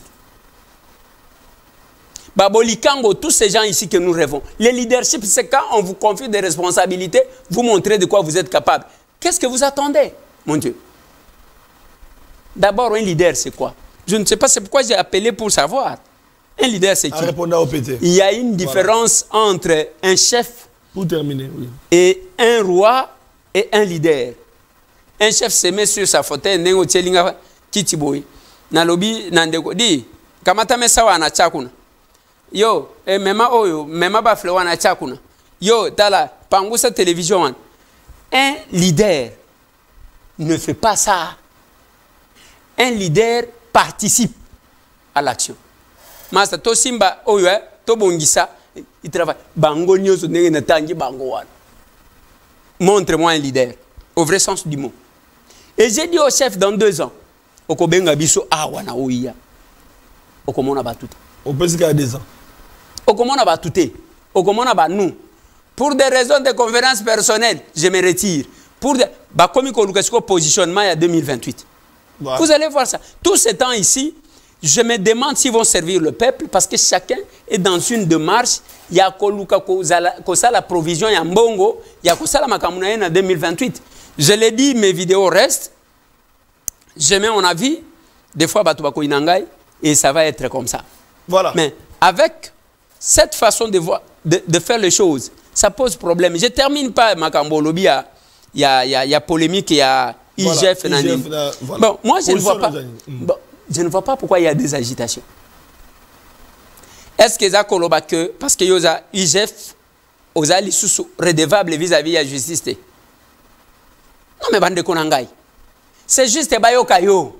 Babolikango, tous ces gens ici que nous rêvons. Le leadership, c'est quand on vous confie des responsabilités, vous montrez de quoi vous êtes capable. Qu'est-ce que vous attendez, mon Dieu? D'abord, un leader, c'est quoi? Je ne sais pas, c'est pourquoi j'ai appelé pour savoir. Un leader, c'est qui? Il y a une différence voilà. entre un chef pour terminer, oui. et un roi et un leader. Un chef se met sur sa fauteuil, nengo tchelinga kitiboy. Nalobi nandeko di kamata mesawa na chakuna. Yo, eh, mema oyo, mema ba flewa na chakuna. Yo, tala pangusa télévision. Un leader ne fait pas ça. Un leader participe à l'action. Masa to simba oyo, to bongisa, il travaille. Bango nyoso nenge na tangi bango wana. Montre-moi un leader, au vrai sens du mot. Et j'ai dit au chef dans deux ans, Okobenga biso awana ouya. Okomona batuta. On peut se garder deux ans. Okomona batute. Okomona ba nous. Pour des raisons de conférences personnelles, je me retire. Pour des ba komi ko lukasko positionnement il y a deux mille vingt-huit. Voilà. Vous allez voir ça. Tout ce temps ici, je me demande s'ils vont servir le peuple parce que chacun est dans une démarche. Il y a la provision, il y a Mbongo, il y a la Makamounaïen en deux mille vingt-huit. Je l'ai dit, mes vidéos restent. Je mets mon avis. Des fois, Batubako Inangai, et ça va être comme ça. Voilà. Mais avec cette façon de, voir, de, de faire les choses, ça pose problème. Je ne termine pas Makambo Lobby. Il y a, il y a, il y a polémique, il y a I G F. Voilà, I G F na, voilà. Bon, moi, je ne, vois pas, bon, je ne vois pas pourquoi il y a des agitations. Est-ce que ça koloba que parce que y a I G F, ils sont redevables vis-à-vis de la justice? Non, mais bande konangai. C'est juste bayo kayo.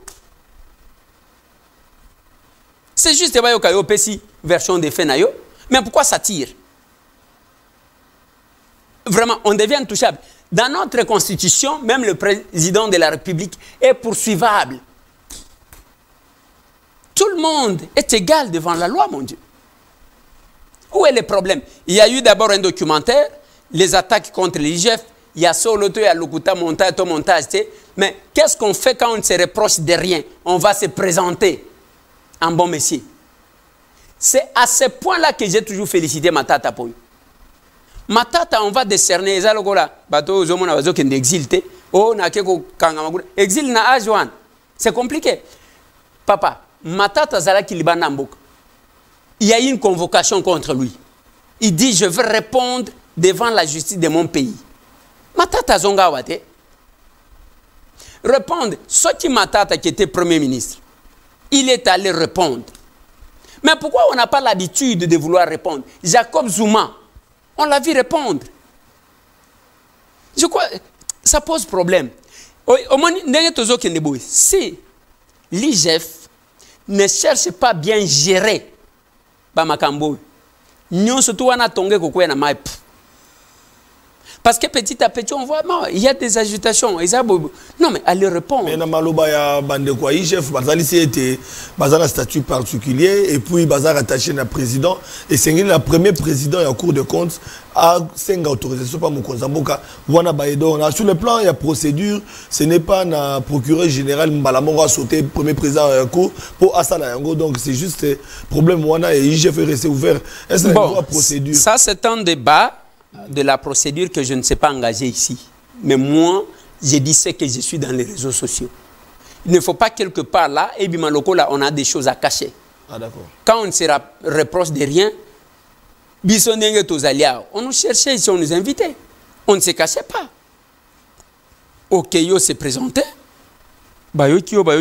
C'est juste bayo kayo pesi version de fait nayo. Mais pourquoi ça tire? Vraiment, on devient intouchable. Dans notre constitution, même le président de la République est poursuivable. Tout le monde est égal devant la loi, mon Dieu. Où est le problème? Il y a eu d'abord un documentaire, les attaques contre l'I G F, il y a Soloto, il y a Lokuta, montage, tout montage. Mais qu'est-ce qu'on fait quand on se reproche de rien? On va se présenter en bon messier. C'est à ce point-là que j'ai toujours félicité Matata Poy. Matata, on va décerner les alogola. Bateau, zomona, bazo, qui exilté. Oh, na keko kangamagura. Exil na ajuan. C'est compliqué. Papa, Matata Zala qui libana mboka. Il y a eu une convocation contre lui. Il dit, je veux répondre devant la justice de mon pays. Matata Zonga Wate. Répondre. Soti Matata qui était Premier ministre, il est allé répondre. Mais pourquoi on n'a pas l'habitude de vouloir répondre? Jacob Zuma, on l'a vu répondre. Je crois ça pose problème. Si l'I G F ne cherche pas bien gérer Bamakambo, nous surtout on a tongé kokwe na maip. Parce que petit à petit, on voit, non, il y a des agitations. Non, mais allez répondre. Mais dans Maloba, il I G F, c'était un statut particulier, et puis il est attaché à président. Et c'est le premier président en cours de compte à cinq autorisations par Mokonzamboka. Sur le plan, il y a procédure. Ce n'est pas un procureur général Mbalamonga a sauté premier président en cours pour Asana Yango. Donc c'est juste le problème. Et I G F est resté ouvert. Est-ce bon, une procédure? Ça, c'est un débat de la procédure que je ne sais pas engager ici. Mais moi, je dis ce que je suis dans les réseaux sociaux. Il ne faut pas quelque part là, et bien là, on a des choses à cacher. Ah, d'accord. Quand on ne se reproche de rien, on nous cherchait ici, on nous invitait. On ne se cachait pas. Ok, yo se présentait. Moi,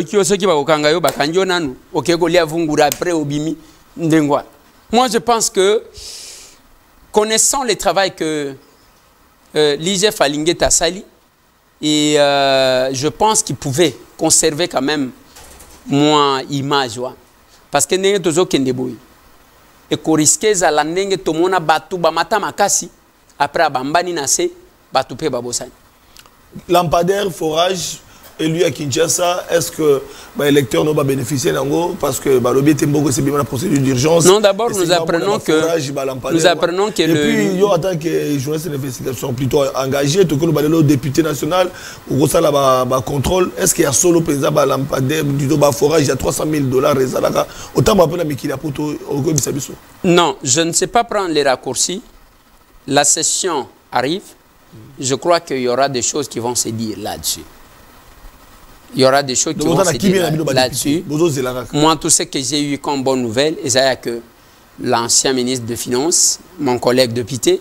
je pense que connaissant le travail que euh, l'I G F a lingé Tassali, et euh, je pense qu'il pouvait conserver quand même moins image. Parce que nous avons des choses. Et qu'on risquait à l'année que tout le monde a battu, bamata makasi, après bambani nase, battu pe babosani. Lampadaire, forage, élu à Kinshasa, est-ce que les électeurs n'ont pas bénéficié d'ango parce que l'objet est c'est bien la procédure d'urgence? Non, d'abord nous apprenons que forage, nous apprenons que et le... puis il y a en tant que journaliste d'investigation plutôt engagé, tout comme le député national ou ça là bas contrôle, est-ce qu'il y a solo président bah lampadaire du bas forage il y a trois cent mille dollars résalaka autant m'appeler mais qu'il a pour tout au bisabiso? Non, je ne sais pas prendre les raccourcis. La session arrive. Je crois qu'il y aura des choses qui vont se dire là-dessus. Il y aura des choses qui donc, vont se dire là-dessus. Moi, tout ce que j'ai eu comme bonne nouvelle, c'est que l'ancien ministre des Finances, mon collègue député,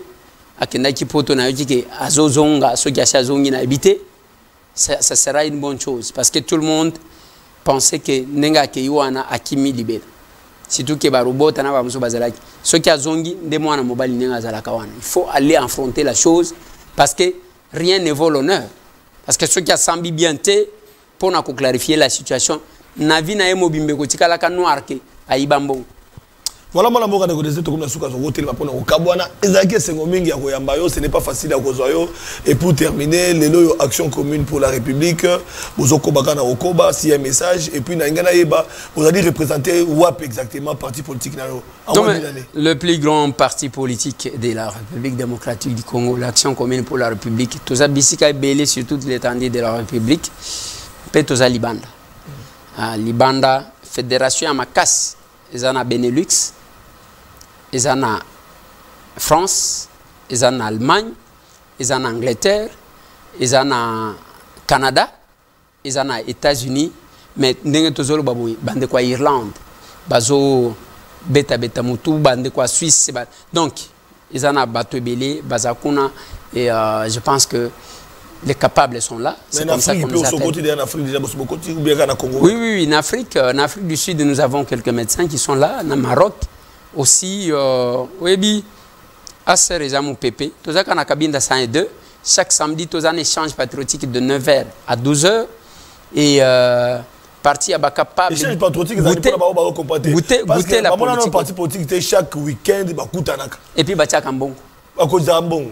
ça, ça sera une bonne chose. Parce que tout le monde pensait que Nenga Keyuana Akimi libéré. Surtout que Barobot na bamuso bazalaki. Ceux qui a zongi de moi na mobile Nenga Zalakawana. Il faut aller affronter la chose parce que rien ne vaut l'honneur. Parce que ceux qui a sambi bien pour nous clarifier la situation, navi na emo bimbe ko tikala ka noir ke aibambo. Voilà mon amour de côté comme la souka sur hôtel pour nous kabwana ezaki sengo mingi ya koyamba yo, ce n'est pas facile à kozwa yo. Et pour terminer, les loyo action commune pour la République, bozoko bakana okoba si un message et puis na ngana yeba, vous allez représenter W A P exactement parti politique na yo. Le plus grand parti politique de la République démocratique du Congo, l'action commune pour la République, tous a bisika belé sur toute l'étendue de la République. Petoza Libanda. Ah, Libanda, fédération à Makas, ils en a Benelux, ils en a France, ils en a Allemagne, ils en a Angleterre, ils en a Canada, ils en a États-Unis, mais ndenge tozolo baboui bande kwa Irlande, bazo beta beta mutu bande kwa Suisse, donc ils en a bateau belé, bazakuna et euh, je pense que les capables sont là. C'est comme ça qu'on nous appelle. En Afrique, déjà, ou bien en Congo. Oui, oui, oui. En Afrique, en Afrique du Sud, nous avons quelques médecins qui sont là. En Maroc aussi, oui, à Serezamou Pépé. Tous les en a cabine de cent deux. Chaque samedi, tous un échange patriotique de neuf heures à douze heures. Et euh, parti à capable. Échange patriotique, goûter, goûter, goûter la politique. Parti politique, chaque week-end, et puis Batia Kambon. À cause d'Ambon.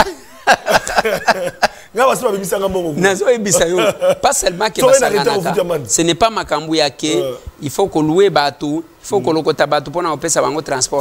Pas seulement que ce n'est pas Makambu Yake, il faut que louer bateau, il faut que l'on ait bateau pour nous faire un transport.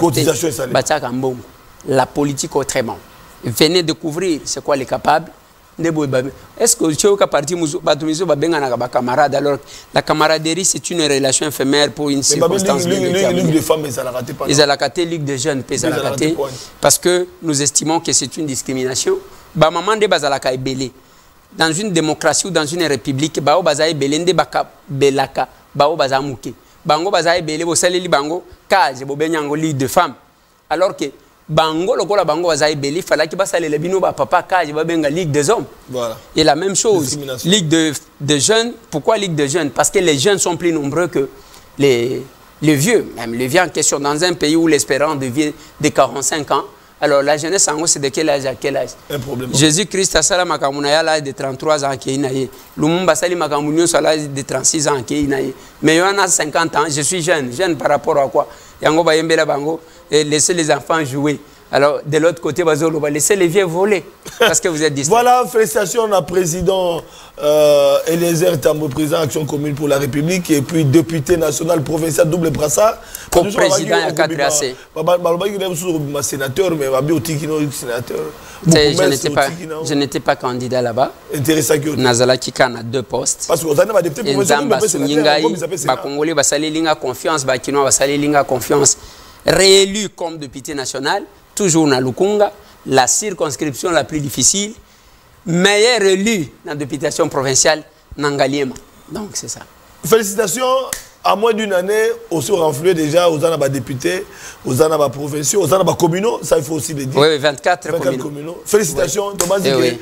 La politique autrement. Venez découvrir c'est quoi les capables. Est-ce que tu es parti de camarade alors la camaraderie c'est une relation éphémère pour une circonstance bien déterminée. Ils ont raté Ligue des jeunes, parce que nous estimons que c'est une discrimination. Ba maman de bazalaka ebele dans une démocratie ou dans une république bao baza ebele nde baka belaka bao baza muke bango baza ebele bo saleli bango cage bo benyango ligue de femmes alors que bango lokola bango baza ebele fallait que basalele bino ba papa cage ba benga ligue des hommes. Voilà. Et la même chose ligue de de jeunes. Pourquoi ligue de jeunes? Parce que les jeunes sont plus nombreux que les les vieux, même les vieux en question dans un pays où l'espérance de vie de quarante-cinq ans. Alors la jeunesse en haut c'est de quel âge à quel âge? Un problème. Jésus-Christ a sala makamunaya à l'âge de trente-trois ans qui est naïe. Lumumba sali makamunyo à l'âge de trente-six ans qui est naïe. Mais il y en a cinquante ans, je suis jeune, jeune par rapport à quoi? Yango ba yembela bango et laisser les enfants jouer. Alors de l'autre côté bazolo va laisser les vieux voler parce que vous êtes distrait. Voilà, félicitations à président euh, Eliezer Tambo, président Action commune pour la République et puis député national provincial double brassard. Pour président à quatre A C. Sénateur mais sénateur. Je n'étais pas je n'étais pas candidat là-bas. Intéressant que Nazala Kikana a deux postes. Parce que vous avez député provincial ba Congolais ba sali linga confiance ba Kinois ba sali linga confiance réélu comme député national. Toujours dans Lukunga, la circonscription la plus difficile, meilleur élu dans la députation provinciale, Nangaliema. Donc c'est ça. Félicitations, à moins d'une année, aussi renfloué déjà aux anabas députés, aux anabas provinciaux, aux anabas communaux, ça il faut aussi le dire. Oui, vingt-quatre, vingt-quatre communaux. communaux. Félicitations, oui. Thomas Zike.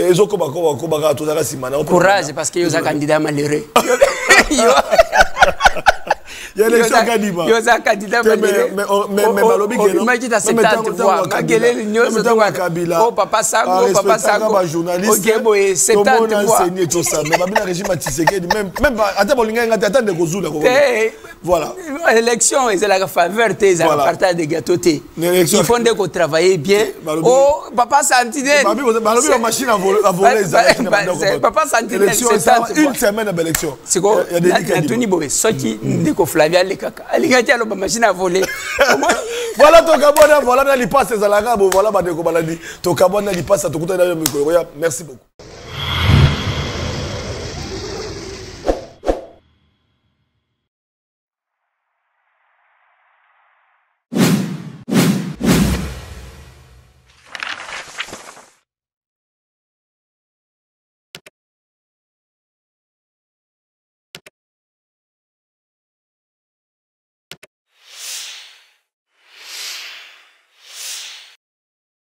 Courage parce qu'il y a un candidat malheureux. Il y a des gens qui disent il y a un candidat malheureux. Mais Malobi qui est qui t'a septante voix. Oh papa Sango, papa Sango. Ok, boy, septante voix. Mais Babina régime à Tshisekedi même même attends bolinga ngata de kozula. Voilà. L'élection c'est la faveur tes à partage de gâteaux té. Il faut que travailler bien. Oh papa Santinelle. Malobi la machine à voler. Papa Santinelle c'est une semaine d'élection. C'est quoi? Il y a des Anthony Boé, ce qui ndeko Flavia Lekaka. Aligati alo machine à voler. Voilà ton cabane, voilà dans les passes, voilà, bah, de Kobaladi. Ton cabane, les passes, à tout le monde, merci beaucoup.